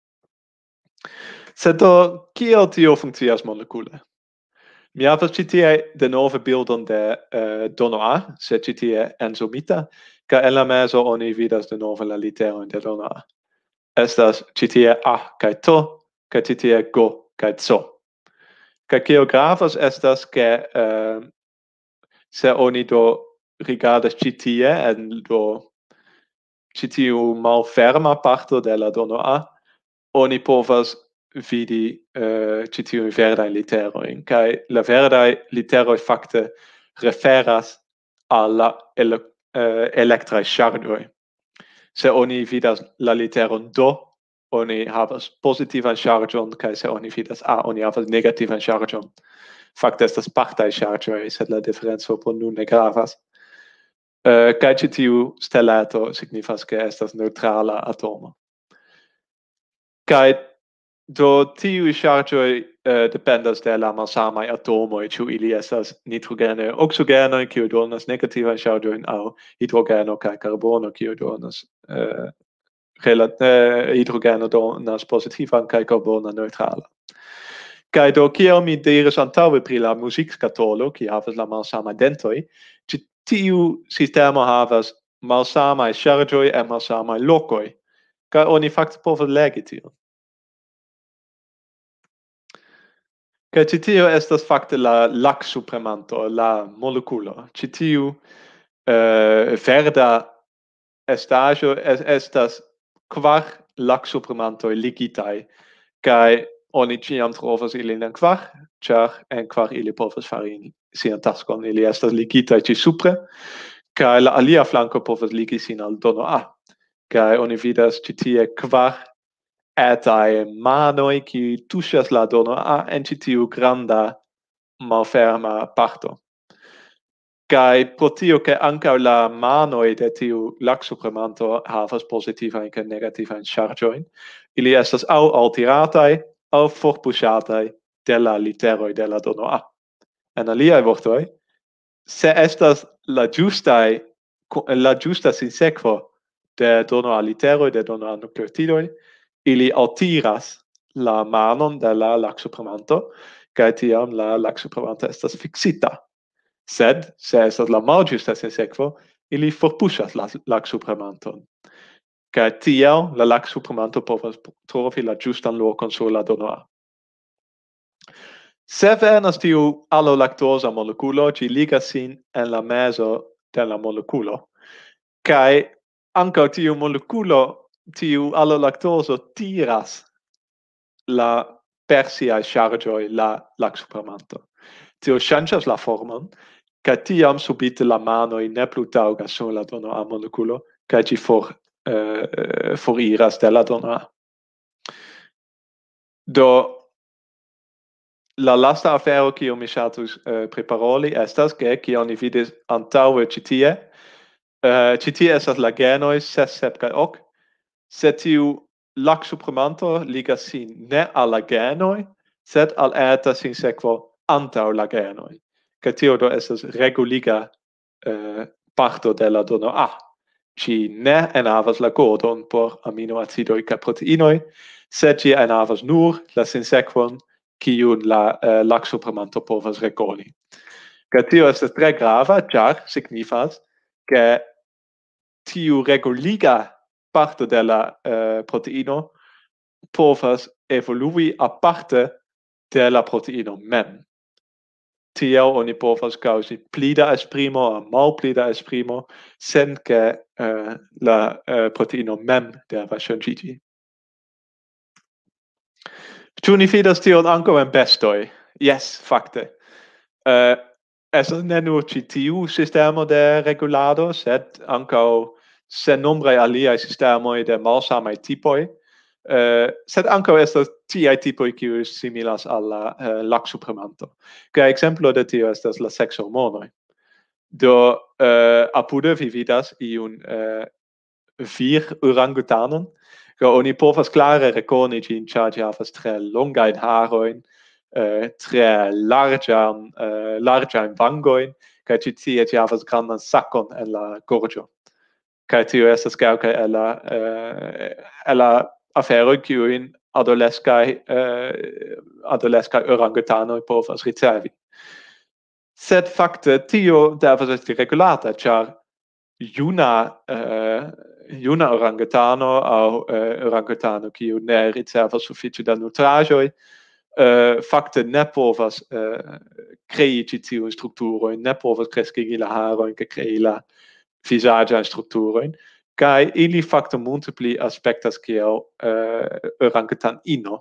Sed do, kiel tio funkcias molekule? Mi havas ĉi tie denove bildon de dono A, sed ĉi tie enzomita, kaj en la mezo oni vidas denove la literojn de dono A. Estas ĉi tie A kaj T, kaj ĉi tie G kaj C. Kaj kio gravas estas ke se oni do rigardas ĉi tie en do ĉi tiu malferma parto de la dono A, oni povas vidi ĉi tiujn verdajn literojn, kaj la verdaj literoj fakte referas al la elektraj ŝarĝoj. Se oni vidas la literon D, oni havas pozitivan ŝarĝon, kaj se oni vidas A, oni havas negativan ŝarĝon. Fakte estas partaj ŝarĝoj, sed la diferenco por nun ne gravas. Kaj ĉi tiu stelato signifas ke estas neŭtrala atomo. Kaj do tiuj ŝarĝoj dependas de la malsamaj atomoj, ĉu ili estas nitrogenoj, oksigenooj, kiuj donas negativajn ŝarĝojn, aŭ hidrogeno kaj karbono, kiuj donas hidrogeno donas pozitivan kaj karbono neŭtrala. Kaj do, kiel mi diris antaŭe pri la muzikskatolo, kiu havas la malsamaj dentoj, ĉi tiu sistemo havas malsamaj ŝarĝoj en malsamaj lokoj, kaj oni fakte povas legi tion. Kaj ĉi tio estas fakte la laksupremanto, la molekulo. Ĉi tiu verda estaĵo estas kvar laksupremantoj ligitaj, kaj oni ĉiam trovas ilin en kvar, ĉar en kvar ili povas fari sian taskon. Ili estas ligitaj ĉi supre, kaj la alia flanko povas ligi sin al dono A. Kaj oni vidas ĉi tie kvar etaj manoj, kiuj tuŝas la dono A en ĉi tiu granda malferma parto. Kaj pro tio ke ankaŭ la manoj de tiu laksupremanto havas pozitivajn kaj negativajn ŝarĝojn, ili estas aŭ altirataj aŭ forpuŝataj de la literoj de la dono A. En aliaj vortoj, se estas la ĝusta sinsekvo de dono A literoj, de dono A nukleotidoj, ili altiras la manon de la laksupremanto, kaj tiam la laksupremanto estas fiksita. Sed, se estas la malĝusta sinsekvo, ili forpuŝas la laksupremanton. Kaj tiel la laksupramanto povas trovi la ĝustan lokon sur la dono A. Se venas tiu alolaktoza molekulo, ĝi ligas sin en la mezo de la molekulo. Kaj ankaŭ tiu molekulo, tiu alolaktozo tiras la per siaj ŝarĝoj la laksupramanto. Tio ŝanĝas la formon, kaj tiam subite la manoj ne plu taŭgas sur la dono A molekulo, kaj ĝi foriras de la dono A. Do la lasta afero kiu mi ŝatus priparoli estas ke kion ni vidis antaŭe ĉi tie. Ĉi tie estas la genoj 6, 7 kaj 8. Se tiu laksupramanto ligas sin ne al la genoj, sed al eta sinsekvo antaŭ la genoj. Kaj tio do estas reguliga parto de la dono A. Ĝi ne enhavas la kodon por aminoacidoj kaj proteinoj, sed ĝi enhavas nur la sinsekvon kiun la laksupramanto povas rekoni. Kaj tio estas tre grava, ĉar signifas ke tiu reguliga parto de la proteino povas evolui aparte de la proteino mem. Tiel oni povas kaŭzi pli da esprimo aŭ malpli da esprimo sen ke la proteino mem devas ŝanĝiĝi. Ĉu ni vidas tion ankaŭ en bestoj? Jes, fakte. Estas ne nur ĉi tiu sistemo de regulado, sed ankaŭ sennombraj aliaj sistemoj de malsamaj tipoj. Sed ankaŭ estas tiaj tipoj kiuj similas al la laksupramanto. Kaj ekzemplo de tio estas la sekshormonoj. Do apude vi vidas iun vir-orangutanon, kaj oni povas klare rekoni ĝin, ĉar ĝi havas tre longajn harojn, tre larĝajn vangojn, kaj ĉi tie ĝi havas grandan sakon en la gorĝo. Kaj tio estas kelkaj el la aferoj kiujn adoleskaj orangutanoj povas ricevi. Sed fakte tio devas esti regulata, ĉar juna orangutano aŭ orangutano kiu ne ricevas sufiĉe da nutraĵoj, fakte ne povas krei ĉi tiujn strukturojn, ne povas kreskigi la harojn kaj krei la vizaĝajn strukturojn. Kaj ili fakte multe pli aspektas kiel orangutanino.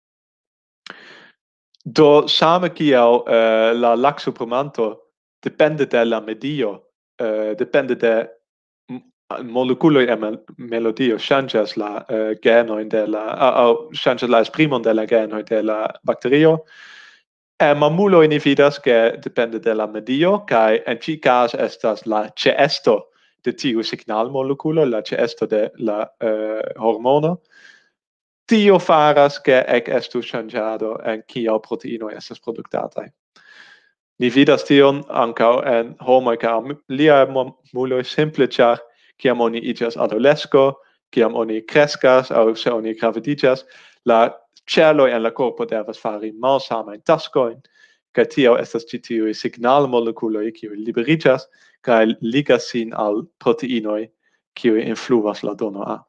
Do same kiel la laksupramanto depende de la medio, depende de molekuloj en melodio ŝanĝas la genojn de la ŝanĝas la esprimon de la genoj de la bakterio. En mamuloj ni vidas ke depende de la medio, kaj en ĉi kazo estas la ĉeesto de tiu signalmolekulo, la ĉeesto de la hormono. Tio faras ke ekestu ŝanĝado en kiel proteinoj estas produktataj. Ni vidas tion ankaŭ en homoj kaj aliaj mamuloj simple ĉar kiam oni iĝas adolesko, kiam oni kreskas aŭ se oni gravidiĝas, la ĉeloj en la korpo devas fari malsamajn taskojn, kaj tio estas ĉi tiuj signalmolekuloj kiuj liberiĝas kaj ligas sin al proteinoj kiuj influas la dono A.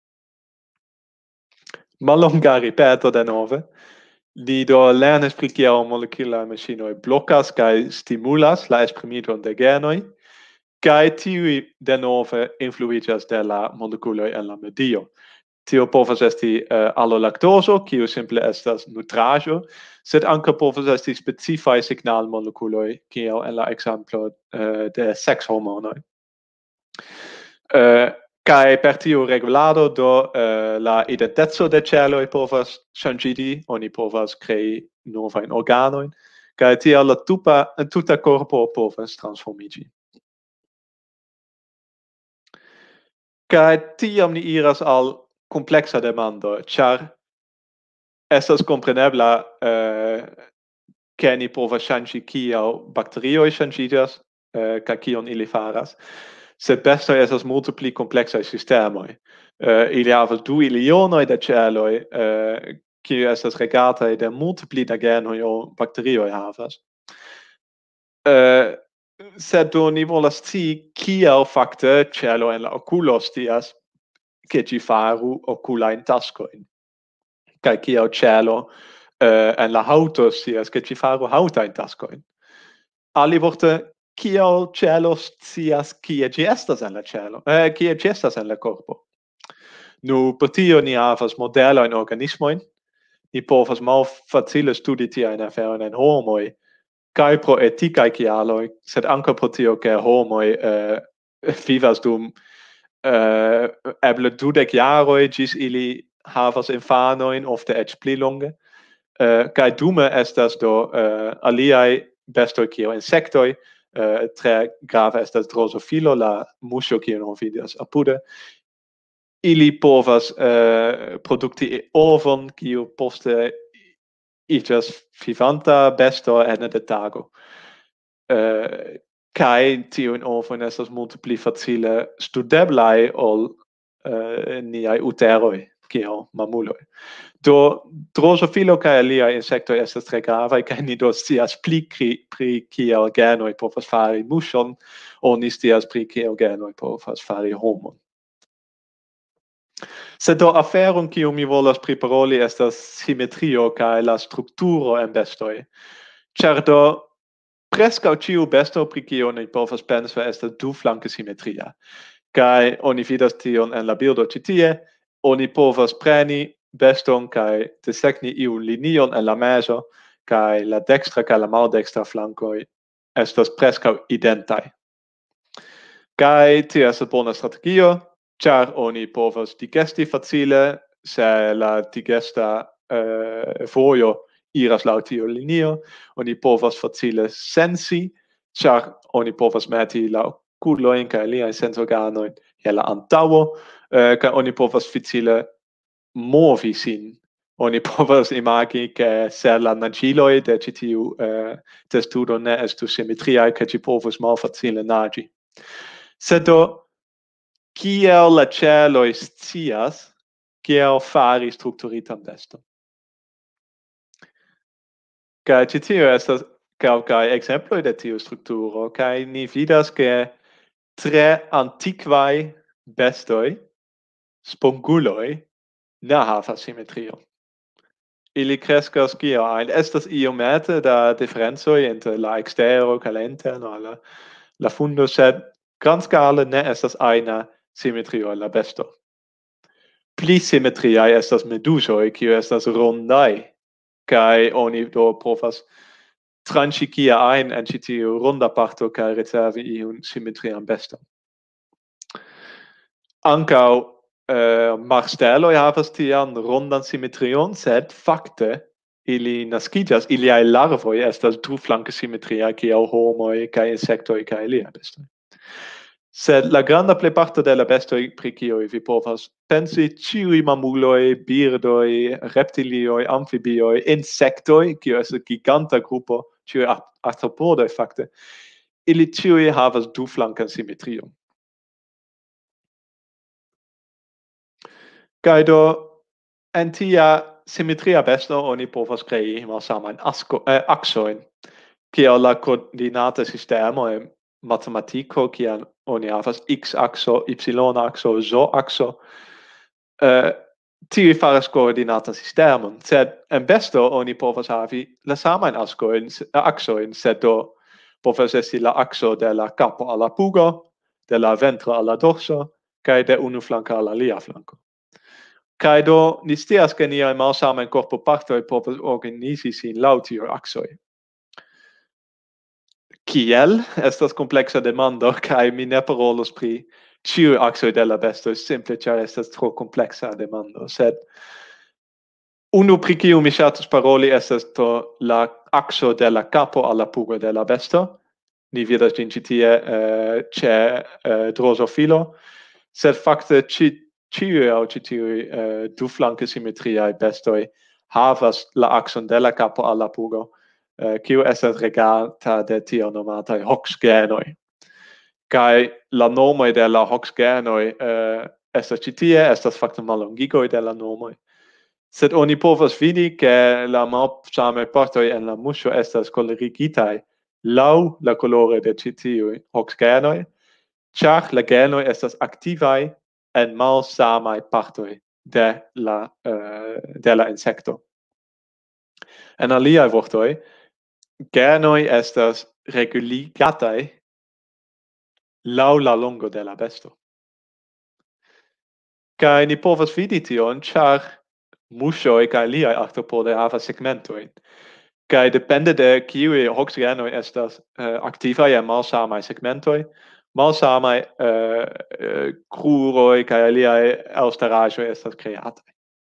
Mallonga ripeto denove. Li do lernis pri kiel molekulaj maŝinoj blokas kaj stimulas la esprimiĝon de genoj, kaj tiuj denove influiĝas de la molekuloj en la medio. Tio povas esti alolaktozo, kiu simple estas nutraĵo, sed ankaŭ povas esti specifaj signalmolekuloj, kiel en la ekzemplo de sekshormonoj. Kaj per tiu regulado do la identeco de ĉeloj povas ŝanĝiĝi, oni povas krei novajn organojn, kaj tiel la tuta korpo povas transformiĝi. Kaj tiam ni iras al kompleksa demando, ĉar estas komprenebla ke ni povas ŝanĝi kiel bakterioj ŝanĝiĝas kaj kion ili faras. Sed bestoj estas multe pli kompleksaj sistemoj. Ili havas 2 ilionoj de ĉeloj, kiuj estas regataj de multe pli da genoj ol bakterioj havas. Sed do ni volas scii kiel fakte ĉelo en la okulo stias, che ci faru oculajn taskojn. Kaj kiel ĉelo en la haŭto scias ke ci faru haŭtajn taskojn. Alivorte, kiel ĉelo scias kie ĝi estas en la ĉelo, kie ĝi estas en la korpo. Nu, per tio ni havas modelojn organismojn, ni povas malfacile studi tiajn aferojn en homoj, kaj pro etikaj kialoj, sed ankaŭ pro tio ke homoj vivas dum eble 20 jaroj ĝis ili havas infanojn, ofte eĉ pli longe. Kaj dume estas do aliaj bestoj kiel insektoj, tre grave estas drosofilo, la muŝo kiun oni vidas apude. Ili povas produkti ovon, kiu poste iĝas vivanta besto ene de tago. Kaj tiujn ovojn estas multe pli facile studeblaj ol niaj uteroj, kiel mamuloj. Do drosofilo kaj aliaj insektoj estas tre gravaj, kaj ni do scias pli pri kiel genoj povas fari muŝon, ol ni scias pri kiel genoj povas fari homon. Sed do aferon kiu mi volas priparoli estas simetrio kaj la strukturo en bestoj. Ĉar do preskaŭ ĉiu besto pri kiu oni povas pensi estas duflanke simetria. Kaj oni vidas tion en la bildo ĉi tie, oni povas preni beston kaj desegni iun linion en la mezo, kaj la dekstra kaj la maldekstra flankoj estas preskaŭ identaj. Kaj tio estas bona strategio, ĉar oni povas digesti facile, se la digesta vojo iras laŭ tiu linio, oni povas facile sensi, ĉar oni povas meti la okulojn kaj aliajn sensorganojn je la antaŭo, kaj oni povas facile movi sin. Oni povas imagi ke se la naĝiloj de ĉi tiu testudo ne estu simetriaj, ke ĝi povus malfacile naĝi. Sed do, kiel la ĉeloj scias kiel fari strukturitan beston? Kaj ĉi tio estas kelkaj ekzemploj de tiu strukturo, kaj ni vidas ke tre antikvaj bestoj, sponguloj, ne havas simetrion. Ili kreskas kiel ajn. Estas iomete da diferencoj inter la ekstero kaj la interno, la fundo, sed grandskale ne estas ajna simetrio en la besto. Pli simetriaj estas meduzoj, kiuj estas rondaj, kaj oni do povas tranĉi kia ajn en ĉi tiu ronda parto kaj ricevi iun simetrian beston. Ankaŭ marsteloj havas tian rondan simetrion, sed fakte ili naskiĝas, iliaj larvoj estas duflanke simetriaj kiel homoj kaj insektoj kaj aliaj bestoj. Sed la granda plejparto de la bestoj pri kiuj vi povas pensi, ĉiuj mamuloj, birdoj, reptilioj, amfibioj, insektoj, kiu estas giganta grupo, ĉiuj artropodoj fakte, ili ĉiuj havas duflankan simetrion. Kaj do en tia simetria besto oni povas krei malsamajn aksojn, kiel la koordinata sistemo en matematiko, kiel oni havas x-akso, y-akso, z-akso. Tiuj faras koordinatan sistemon, sed en besto oni povas havi la samajn aksojn, sed do povas esti la akso de la kapo al la pugo, de la ventro al la dorso, kaj de unu flanko al la alia flanko. Kaj do ni scias ke niaj malsamaj korpopartoj povas organizi sin laŭ tiuj aksoj. Kiel? Estas kompleksa demando, kaj mi ne parolos pri ĉiuj aksoj de la besto, simple ĉar estas tro kompleksa demando. Sed unu pri kiu mi ŝatus paroli estas la akso de la kapo al la pugo de la besto. Ni vidas ĝin ĉi tie ĉe drosofilo, sed fakte ĉiuj aŭ ĉi tiuj duflanke simetriaj bestoj havas la akson de la kapo al la pugo, kiu estas regata de tiel nomataj hoksgenoj. Kaj la nomoj de la hoksgenoj estas ĉi tie, estas fakte mallongigoj de la nomoj. Sed oni povas vidi ke la malsamaj partoj en la muŝo estas kolorigitaj laŭ la koloro de ĉi tiuj hoksgenoj, ĉar la genoj estas aktivaj en malsamaj partoj de la insekto. En aliaj vortoj, genoj estas reguligataj laŭ la longo de la besto. Kaj ni povas vidi tion, ĉar muŝoj kaj aliaj artropodoj havas segmentojn. Kaj depende de kiuj hoksgenoj estas aktivaj en malsamaj segmentoj, malsamaj kruroj kaj aliaj elstaraĵoj estas kreataj.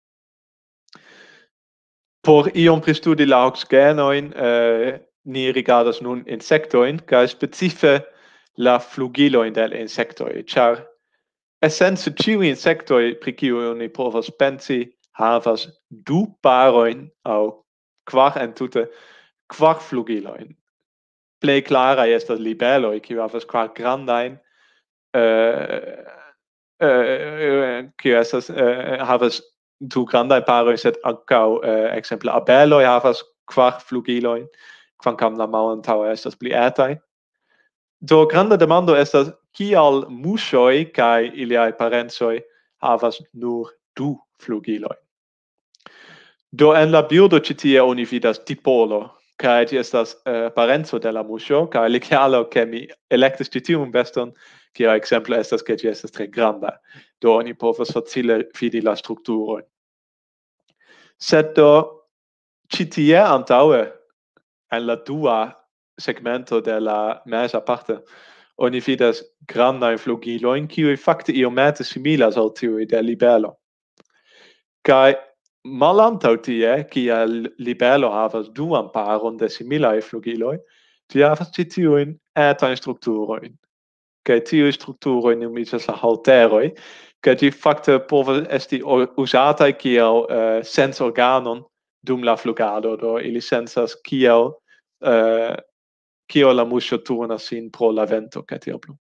Por iom pristudi la hoksgenojn, ni rigardas nun insektojn kaj specife la flugilojn de la insektoj, ĉar esence ĉiuj insektoj pri kiuj oni povas pensi havas du parojn aŭ kvar entute kvar flugilojn. Plej klaraj estas libeloj, kiuj havas kvar grandajn, kiuj havas du grandajn parojn, sed ankaŭ ekzemple abeloj havas kvar flugilojn, kvankam la malantaŭaj estas pli etaj. Do granda demando estas kial muŝoj kaj iliaj parencoj havas nur du flugilojn. Do en la bildo ĉi tie oni vidas tipolo, kaj ĝi estas parenco de la muŝo, kaj la kialo ke mi elektis ĉi tiun beston, kia ekzemplo estas ke ĝi estas tre granda. Do oni povas facile vidi la strukturojn. Sed do ĉi tie antaŭe en la dua segmento de la meza parto oni vidas grandajn flugilojn, kiuj fakte iomete similas al tiuj de libelo. Kaj malantaŭ tie, kie libelo havas duan paron de similaj flugiloj, ĝi havas ĉi tiujn etajn strukturojn. Kaj tiuj strukturoj nomiĝas la halteroj, kaj ĝi fakte povas esti uzataj kiel sensorganon dum la flugado, do ili sensas kiel la muŝo turnas sin pro la vento kaj tiel plu.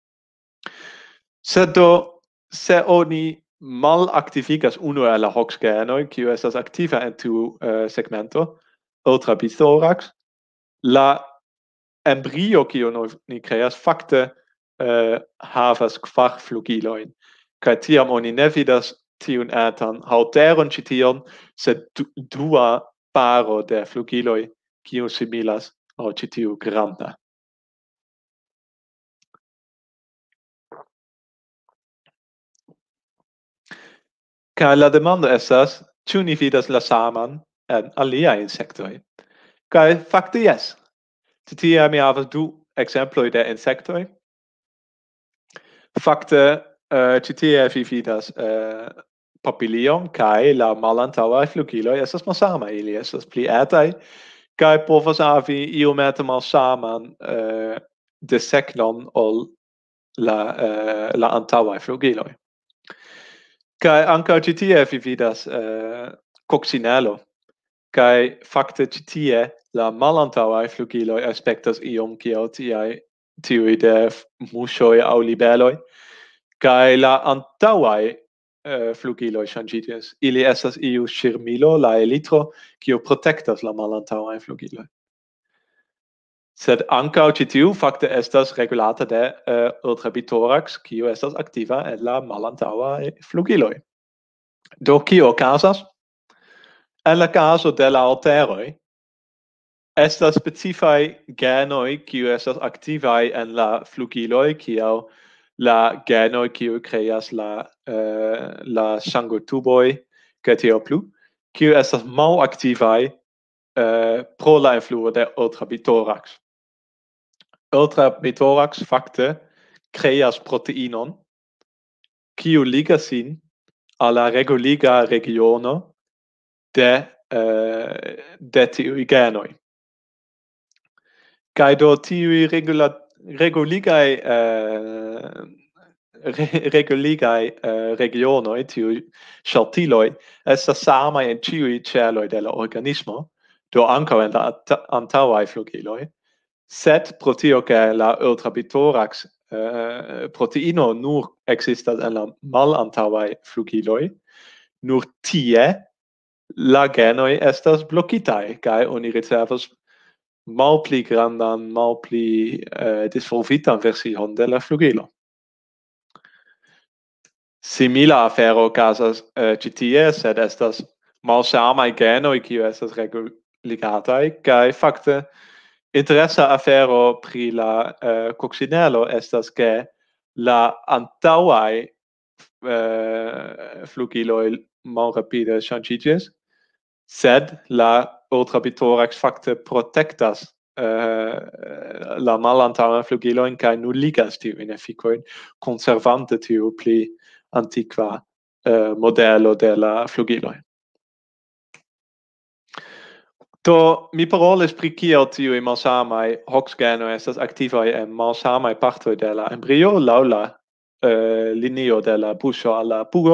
Sed do se oni malaktivigas unu el la hoksgenoj, kiu estas aktiva en tiu segmento, ultrabithorax, la embrio kiu ni kreas fakte havas kvar flugilojn. Kaj tiam oni ne vidas tiun etan halteron ĉi tion, sed dua paro de flugiloj kiu similas al ĉi tiu granda. Kaj la demando estas, ĉu ni vidas la saman en aliaj insektoj? Kaj fakte jes. Ĉi tie mi havas du ekzemploj de insektoj. Fakte ĉi tie vi vidas papilion kaj la malantaŭaj flugiloj estas malsamaj, ili estas pli etaj kaj povas havi iomete malsaman desegnon ol la antaŭaj flugiloj. Kaj ankaŭ ĉi tie vi vidas koksinelo. Kaj fakte ĉi tie la malantaŭaj flugiloj aspektas iom kiel tiuj de muŝoj aŭ libeloj. Kaj la antaŭaj flugiloj ŝanĝiĝas. Ili estas iu ŝirmilo, la elitro, kiu protektas la malantaŭajn flugiloj. Sed ankaŭ ĉi tiu fakte estas regulata de ultrabithorax, kiu estas aktiva en la malantaŭaj flugiloj. Do kio okazas? En la kazo de la halteroj, estas specifaj genoj kiu estas aktivaj en la flugiloj, kiel la genoj kiu kreas la ŝangotuboj kaj tiel plu, kiu estas malaktivaj pro la influo de ultrabithorax. Ultrabithorax fakte kreas proteinon kiu ligas sin al la reguliga regiono de tiuj genoj. Kaj do tiuj reguligaj regionoj, tiuj ŝaltiloj, estas samaj en ĉiuj ĉeloj de la organismo, do ankaŭ en la antaŭaj flugiloj, sed pro tio ke la ultrabithorax proteino nur ekzistas en la malantaŭaj flugiloj, nur tie la genoj estas blokitaj kaj oni ricevas malpli grandan, malpli disvolvitan version de la flugilo. Simila afero okazas ĉi tie, sed estas malsamaj genoj kiuj estas reguligataj, kaj fakte interesa afero pri la koksinelo estas ke la antaŭaj flugiloj malrapide ŝanĝiĝis, sed la ultrabithorax fakte protektas la malantaŭan flugilojn kaj nuligas tiujn efikojn, konservante tiu pli antikva modelo de la flugiloj. Do mi parolis pri kiel tiuj malsamaj hoksgenoj estas aktivaj en malsamaj partoj de la embrio laŭ la linio de la buŝo al la pugo,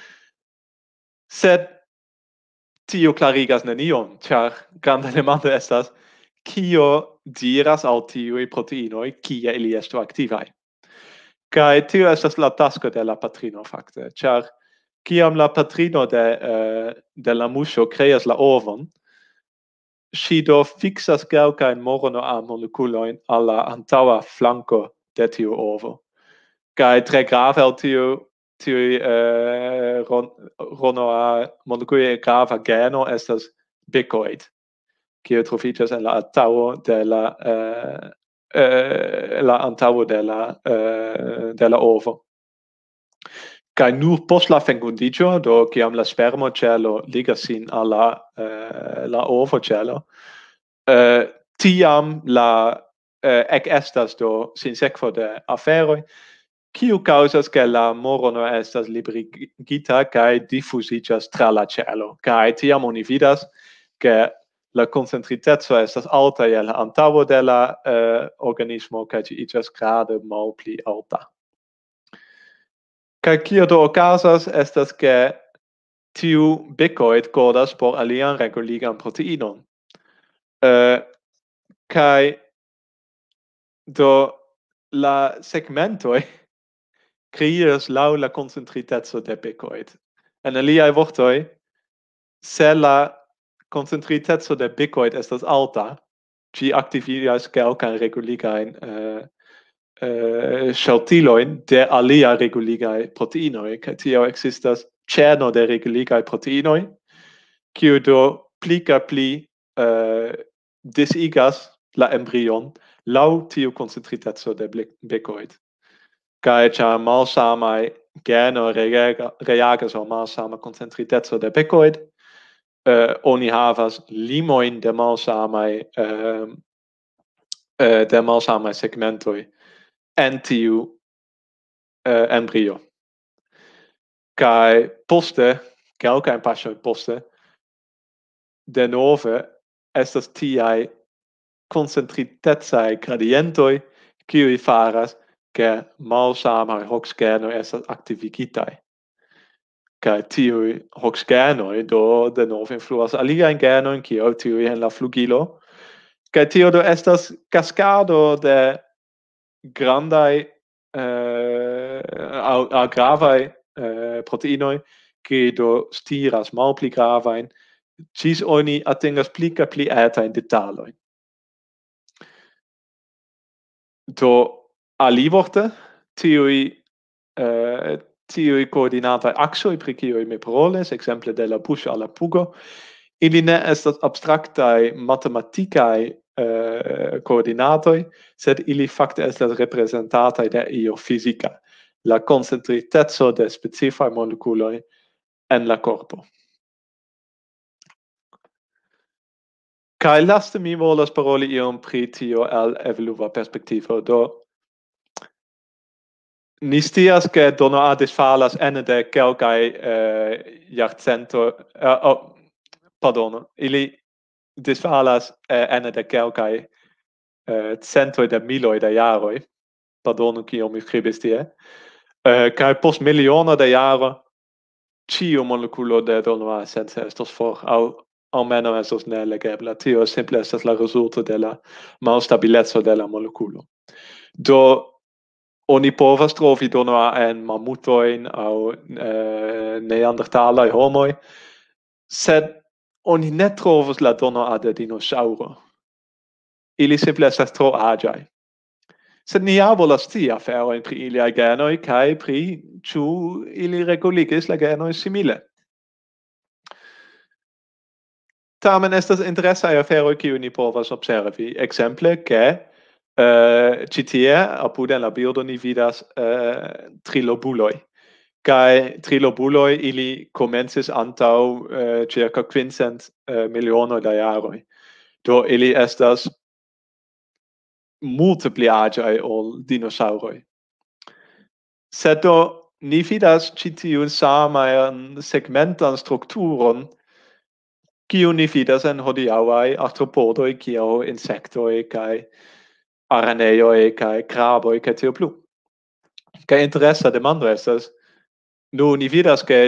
sed tio klarigas nenion, ĉar granda demando estas kio diras al tiuj proteinoj kie ili estu aktivaj. Kaj tio estas la tasko de la patrino fakte, ĉar kiam la patrino de la muŝo kreas la ovon, ŝi do fiksas kelkajn RNA-molekulojn al la antaŭa flanko de tiu ovo. Kaj tre grave al tiuj RNA-molekuloj grava geno estas bicoid, kiu troviĝas en la antaŭo de la ovo. Kaj nur post la fecundiĝo, do kiam la spermoĉelo ligas sin al la ovoĉelo, tiam la ekestas do sinsekvo de aferoj, kiu kaŭzas ke la mRNA estas liberigita kaj difuziĝas tra la ĉelo. Kaj tiam oni vidas ke la koncentriteco estas alta je la antaŭo de la organismo kaj ĝi iĝas grade malpli alta. Kaj kio do okazas estas ke tiu bicoid kodas por alian reguligan proteinon. Kaj do la segmentoj krias laŭ la koncentriteco de bicoid. En aliaj vortoj, se la koncentriteco de bicoid estas alta, ĝi aktivigas kelkajn reguligajn ŝaltilojn de alia reguligaj proteinoj, kaj tio ekzistas ĉeno de reguligaj proteinoj, kiu do pli kaj pli disigas la embrion laŭ tiu koncentriteco de bicoid. Kaj ĉar malsamaj genoj reagas al malsama koncentriteco de bicoid, oni havas limojn de malsamaj segmentoj en tiu embrio. Kaj poste, kelkajn paŝojn poste, denove estas tiaj koncentritecaj gradientoj, kiuj faras ke malsamaj hoksgenoj estas aktivigitaj. Kaj tiuj hoksgenoj do denove influas aliajn genojn, kiel tiuj en la flugilo. Kaj tio do estas kaskado de grandaj aŭ gravaj proteinoj, kiuj do stiras malpli gravajn, ĝis oni atingas pli kaj pli etajn detalojn. Do alivorte, tiuj koordinataj aksoj pri kiuj mi parolis, ekzemple de la buŝo al la pugo, ili ne estas abstraktaj matematikaj koordinatoj, sed ili fakte estas reprezentataj de io fizika, la koncentriteco de specifaj molekuloj en la korpo. Kaj laste mi volas paroli iom pri tio el evoluva perspektivo. Do ni scias ke DNA disfalas ene de kelkaj jarcentoj, ili disfalas ene de kelkaj centoj de miloj de jaroj, pardonu kiom mi skribis tie, kaj post miliono de jaroj ĉiu molekulo de DNA esence estos for, aŭ almeno estos nelegebla. Tio simple estas la rezulto de la malstabileco de la molekulo. Do oni povas trovi DNA en mamutojn aŭ neandertalaj homoj, sed oni ne trovos la DNA de dinosaŭro. Ili simple estas tro aĝaj. sed ni volas tii aferojn pri iliaj genoj kaj pri ĉu ili reguligis la genoj simile. Tamen estas interesaj aferoj kiuj ni povas observi. Ekzemple ke ĉi tie apud en la bildo ni vidas trilobuloj. Kaj trilobuloj ili komencis antaŭ circa 500 milionoj da jaroj. Do ili estas multe pli aĝaj ol dinosaŭroj. Sed do ni vidas ĉi tiun saman segmentan strukturon kiun ni vidas en hodiaŭaj artropodoj kiel insektoj kaj araneoj kaj kraboj kaj tio plu. Kaj interesa demando estas, nu ni vidas ke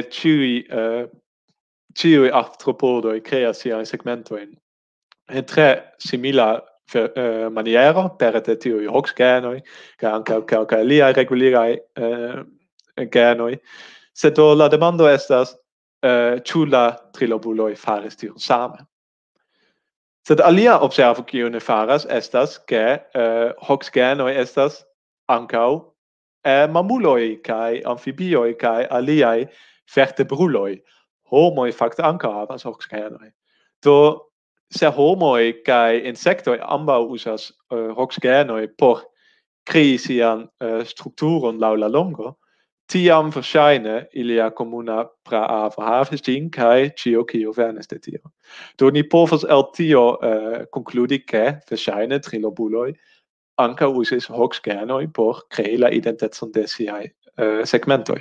ĉiuj artropodoj kreas siajn segmentojn en tre simila maniero per de tiuj hoksgenoj kaj ankaŭ kelkaj aliaj reguligaj genoj. Sed do la demando estas ĉu la trilobuloj faris tion same. Sed alia observo kiun ni faras estas ke hoksgenoj estas ankaŭ mamuloj kaj amfibioj kaj aliaj vertebruloj. Homoj fakte ankaŭ havas hoksgenoj. Do se homoj kaj insektoj ambaŭ uzas hoksgenoj por krei sian strukturon laŭ la longo, tiam verŝajne ilia komuna praavo havis ĝin kaj ĉio kio venis de tio. Do ni povas el tio konkludi ke verŝajne trilobuloj ankaŭ uzis hoksgenoj por krei la identecon de siaj segmentoj.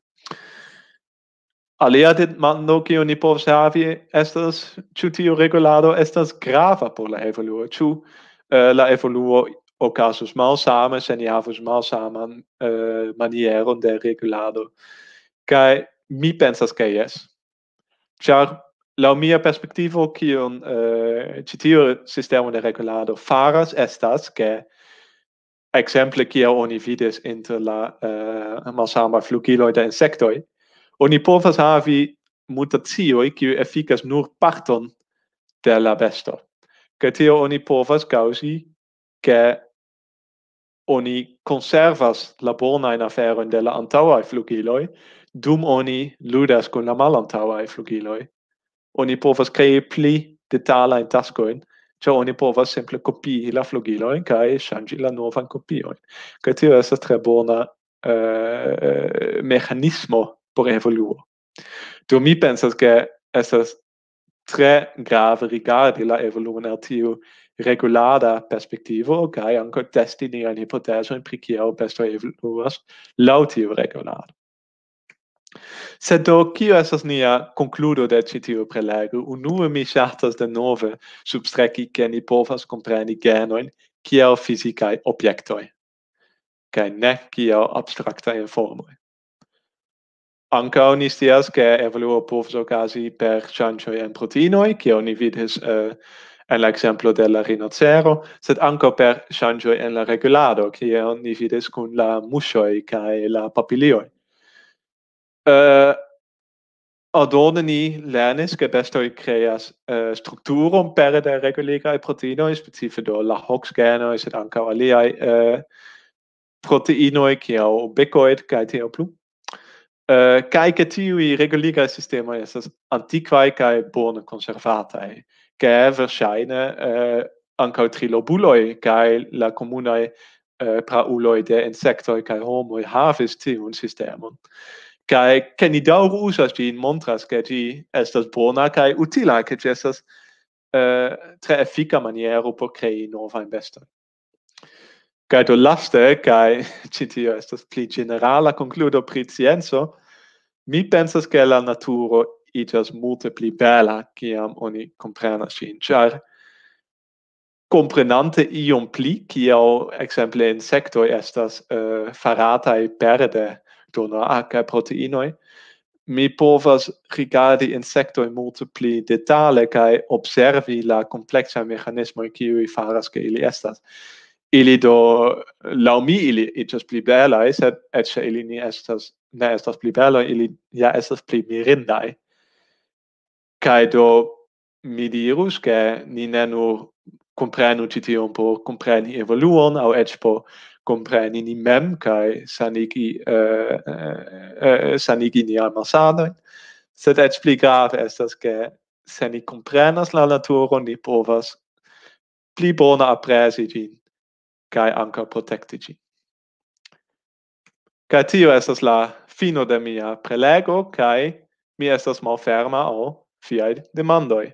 Alia demando kiun ni povas havi estas ĉu tiu regulado estas grava por la evoluo, ĉu la evoluo okazos malsame se ni havus malsaman manieron de regulado. Kaj mi pensas ke jes. Ĉar laŭ mia perspektivo kiun ĉi tiu sistemo de regulado faras estas ke ekzemple kiel oni vidis inter la malsamaj flugiloj de insektoj, oni povas havi mutacioj kiuj efikas nur parton de la besto. Kaj tio oni povas kaŭzi ke oni konservas la bonajn aferojn de la antaŭaj flugiloj, dum oni ludas kun la malantaŭaj flugiloj. Oni povas krei pli detalajn taskojn, ĉar oni povas simple kopii la flugilojn kaj ŝanĝi la novan kopiojn. Kaj tio estas tre bona mekanismo por evoluo. Do mi pensas ke estas tre grave rigardi la evoluon el tiu regulada perspektivo kaj ankaŭ testi niajn hipotezojn pri kiel bestoj evoluas laŭ tiu regulado. Sed do kio estas nia konkludo de ĉi tiu prelego? Unue mi ŝatas denove substreki ke ni povas kompreni genojn kiel fizikaj objektoj kaj ne kiel abstraktaj informoj. Ankaŭ ni scias ke evoluo povas okazi per ŝanĝoj en proteinoj, kiel ni vidis en la ekzemplo de la rinocero, sed ankaŭ per ŝanĝoj en la regulado, kiel ni vidis kun la muŝoj kaj la papilioj. Aldone ni lernis ke bestoj kreas strukturon pere de reguligaj proteinoj, specife do la hoksgenoj, sed ankaŭ aliaj proteinoj kiel ubicoid kaj tio plu. Kaj ke tiuj reguligaj sistemoj estas antikvaj kaj bone konservataj, ke verŝajne ankaŭ trilobuloj kaj la komunaj prauloj de insektoj kaj homoj havis tiun sistemon. Kaj ke ni daŭre uzas ĝin montras ke ĝi estas bona kaj utila, ke ĝi estas tre efika maniero por krei novajn bestojn. Kaj do laste, kaj ĉi tio estas pli ĝenerala konkludo pri scienco, mi pensas ke la naturo iĝas multe pli bela kiam oni komprenas ĝin, ĉar komprenante iom pli, kiel ekzemple insektoj estas farataj pere de DNA kaj proteinoj, mi povas rigardi insektoj multe pli detale kaj observi la kompleksaj mekanismoj kiuj faras ke ili estas. Ili do, laŭ mi, ili iĝas pli belaj, sed eĉ se ili ne estas pli belaj, ili ja estas pli mirindaj. Kaj do mi dirus ke ni ne nur comprenu ĉi tion por kompreni evoluon aŭ eĉ por compreni ni mem kaj sanigi niaj malsanojn. Sed eĉ pli grave estas ke se ni komprenas la naturon, ni povas pli bone apresi ĝin kaj ankaŭ protekti ĝin. Kaj tio estas la fino de mia prelego kaj mi estas malferma al viaj demandoj.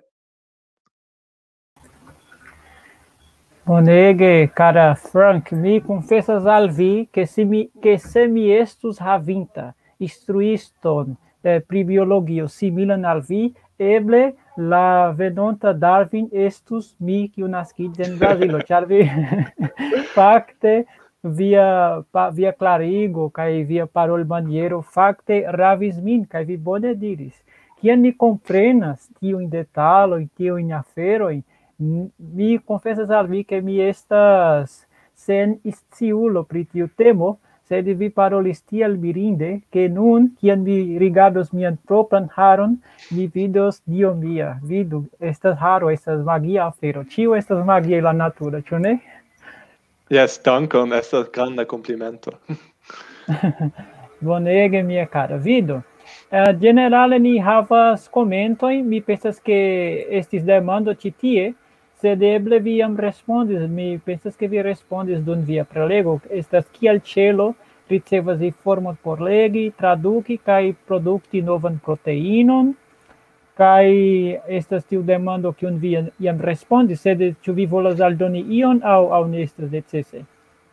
Bonege, cara Frank, mi confessas al vi que se mi estus havinta instruiston pri biologio similan al vi, eble la venonta Darwin estus mi kiu naskiĝis en Brazilo, ĉar vi fakte via klarigo kaj via parolmaniero fakte ravis min, kaj vi bone diris. Kiam ni komprenas tiujn detalojn, tiujn aferojn, mi confessas al vi que mi estas sen sciulo pri tiu temo, sed vi parolis tiel mirinde, que nun, kiam mi rigardos mian propran haron, mi vidos, Dio mia, vidu, estas haro, estas magia afero. Ĉio estas magia en la naturo, ĉu ne? Yes, dankon, estas granda komplimento. Bonege, mia cara, vidu. Generale ni havas komentojn, mi pensas ke estis demando ĉi tie, sed eble vi jam respondis, mi pensas ke vi respondis dum via prelego, estas kiel ĉelo ricevas informon por legi, traduki kaj produkti novan proteinon, kaj estas tiu demando kiun vi jam respondis, sed ĉu vi volas aldoni ion aŭ ne estas necese?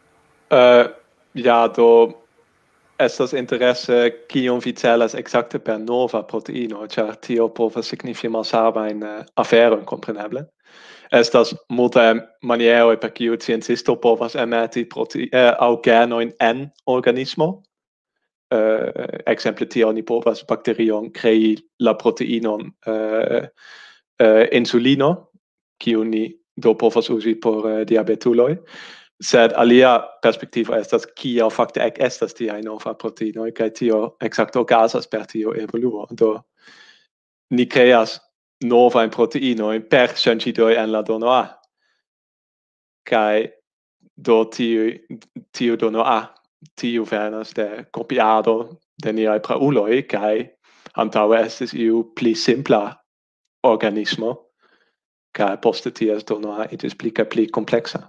Ja, do estas interesse kion vi celas ekzakte per nova proteino, ĉar tio povas signifi malsamajn aferojn, kompreneble. Estas multaj manieroj per kiuj sciencisto povas emeti aŭ genojn en organismo. Ekzemple tio ni povas bakterion krei la proteinon insulino, kiun ni do povas uzi por diabetuloj. Sed alia perspektivo estas kiel fakte ekestas tiaj novaj proteinoj, kaj tio ekzakte okazas per tio evoluo. Do ni kreas novajn proteinojn per ŝanĝidoj en la dono A. Kaj do tiu dono A, tiu venas de kopiado de niaj prauloj, kaj antaŭe estis iu pli simpla organismo, kaj poste ties dono A iĝis pli kaj pli kompleksa.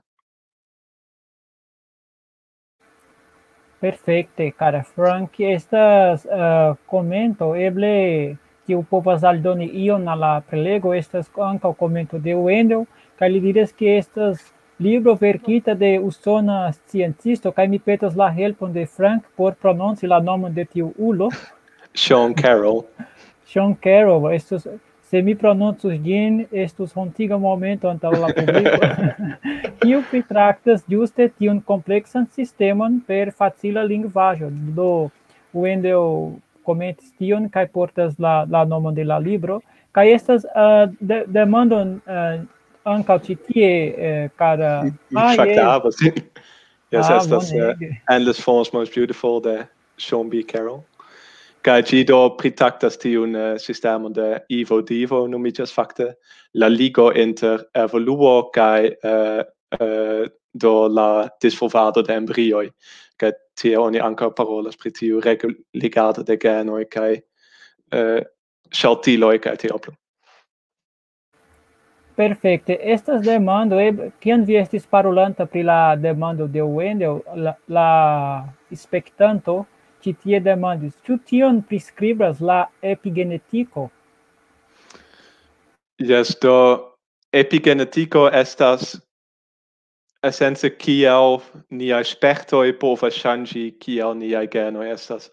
Perfekte, cara Frank, estas komento, eble tiu povas aldoni ion al la prelego, estas ankaŭ komento de Wendel, kaj li diras ke estas libro verkita de usona sciencisto, kaj mi petas la helpon de Frank por prononci la nomon de tiu ulo. Sean Carroll. Sean Carroll, estus, se mi prononcus ĝin, estus hontiga momento antaŭ la publiko. Kiu pritraktas ĝuste tiun kompleksan sistemon per facila lingvaĵo. Do Wendel komentis tion kaj portas la nomon de la libro. Kaj estas demandon ankaŭ ĉi tie, cara... Fakte havas. Yes, estas bonege. Endless Forms Most Beautiful de Sean B. Carroll. Kaj ĝi do pritraktas tiun sistemon de Evo-Devo, nomiĝas fakte la ligo inter evoluo kaj do la disvolvado de embrioj. Kaj tie oni ankaŭ parolas pri tiu reguligado de genoj kaj ŝaltiloj kaj tio plu. Perfekte. Estas demando, kiam vi estis parolanta pri la demando de Wendel, la spektanto ĉi tie demandis, ĉu tion priskribas la epigenetiko? Yes, do epigenetiko estas esence kiel niaj spertoj povas ŝanĝi kiel niaj genoj estas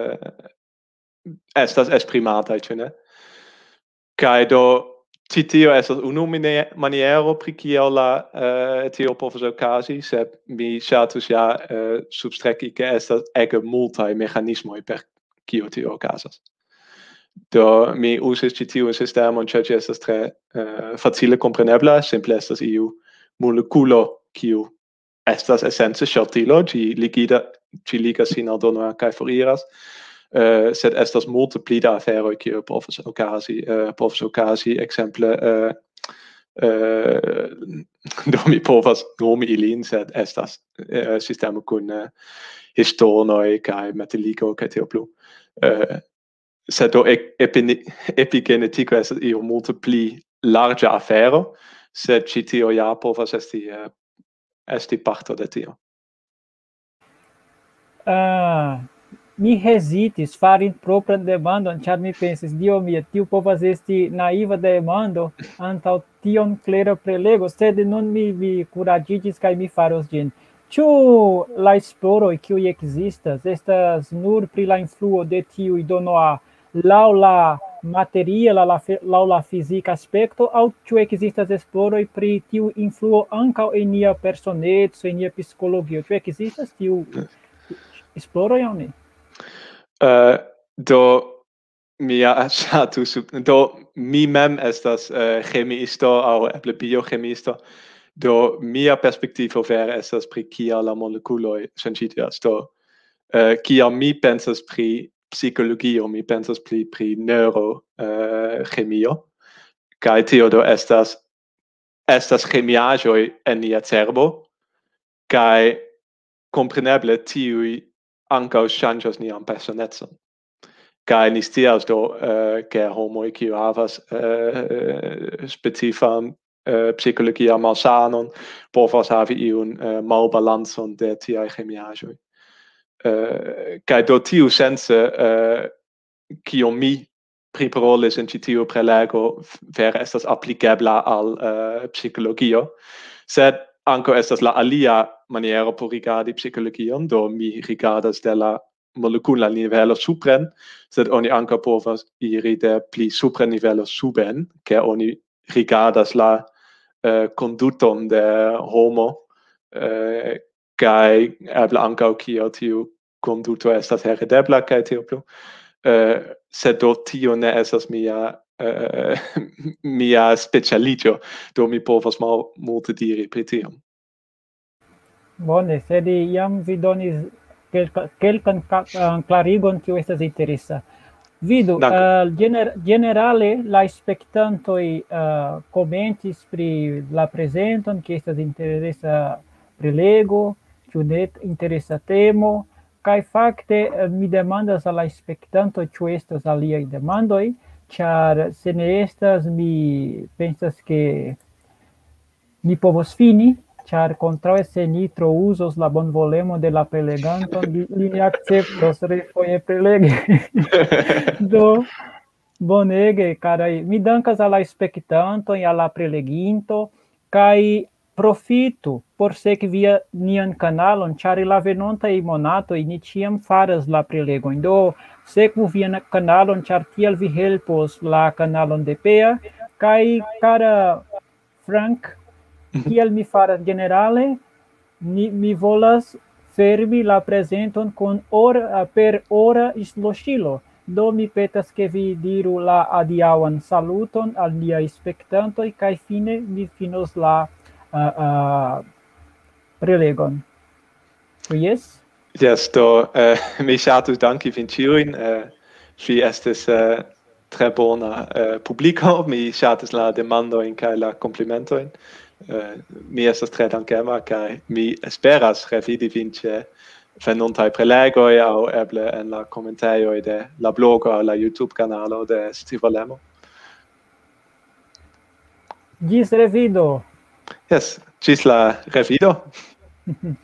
esprimataj, ĉu ne? Kaj do ĉi tio estas unu maniero pri kiel tio povas okazi, sed mi ŝatus ja substreki ke estas ege multaj mekanismoj per kiu tio okazas. Do mi uzis ĉi tiun sistemon, ĉar ĝi estas tre facile komprenebla, simple estas iu molekulo kiu estas esence ŝaltilo, ĝi ligas sin al dono kaj foriras, sed estas multe pli da aferoj kiuj povas okazi, ekzemple do mi povas nomi ilin, sed estas sistemo kun histonoj kaj metiliko kaj tio plu. Sed do epigenetiko estas io multe pli larĝa afero, sed ĉi tio ja povas esti parto de tio. Mi hesitis fari propran demandon, ĉar mi pensis, Dio mia, tiu povas esti naiva demando antaŭ tion klera prelego, sed nun mi kuraĝiĝis kaj mi faros ĝin. Ĉu la esploroj kiuj ekzistas estas nur pri la influo de tiuj donoa laŭ la materia, laŭ la fizika aspekto, aŭ ĉu ekzistas esploroj pri tiu influo ankaŭ en nia personeco, en nia psikologio? Ĉu ekzistas tiu esploroj aŭ ne? Do mi mem estas chemiisto aŭ eble biochemiisto. Do mia perspektivo vere estas pri kial la molekuloj ŝanĝiĝas. Do kiam mi pensas pri psikologio, mi pensas pri neurochemio, kaj tio do estas chemiaĵoj en nia cerbo, kaj kompreneble tiuj ankaŭ ŝanĝas nian personecon. Kaj ni scias do ke homoj kiuj havas specifan psikologia malsanon povas havi iun malbalancon de tiaj chemiaĵoj. Kaj do tiu sense kiam mi priparolis en ĉi tiu prelego vere estas aplikebla al psikologio, sed ankaŭ estas la alia maniero por rigardi psikologion, do mi rigardas de la molekula nivelo supren, sed oni ankaŭ povas iri de pli supren nivelo suben, ke oni rigardas la konduton de homo, kaj eble ankaŭ kiel tiu konduto estas heredebla kaj tio plu. Sed do tio ne estas mia specialiĝo, do mi povas multe diri pri tio. Bone, sed jam vi donis kelkan klarigon, kiu estas interesa. Vidu, generale la spektantoj komentis pri la prezenton, kiu estas interesa prelego, ĉu ne interesa temo, kaj fakte mi demandas al la spektantoj ĉu estas aliaj demandoj, ĉar se ne estas, mi pensas ke ni povos fini, ĉar kontraŭe se ni trouzos la bonvolemo de la preleganton, li ne akceptos refoje prelegi. Do, bonege, karaj, mi dankas al la spektantoj, al la preleginto, kaj profitu por sekvi nian kanalon, ĉar la venontaj monatoj ni ĉiam faras la prelegojn. Do, sekvu vian kanalon, ĉar tiel vi helpos la kanalon de Pea, kaj kara Frank, kiel mi faras generale, mi volas fermi la prezenton per ora isloŝilo. Do mi petas ke vi diru la adiaŭan saluton al niaj spektantoj kaj fine mi finos la prelegon. Jes? Yes, do mi ŝatus danki vin ĉiujn. Vi estis tre bona publiko. Mi ŝatis la demandojn kaj la komplimentojn. Mi estas tre dankema kaj mi esperas revidi vin ĉe venontaj prelegoj aŭ eble en la komentejoj de la blogo aŭ la YouTube-kanalo de Scivolemo. Ĝis revido. Yes, ĝis la revido.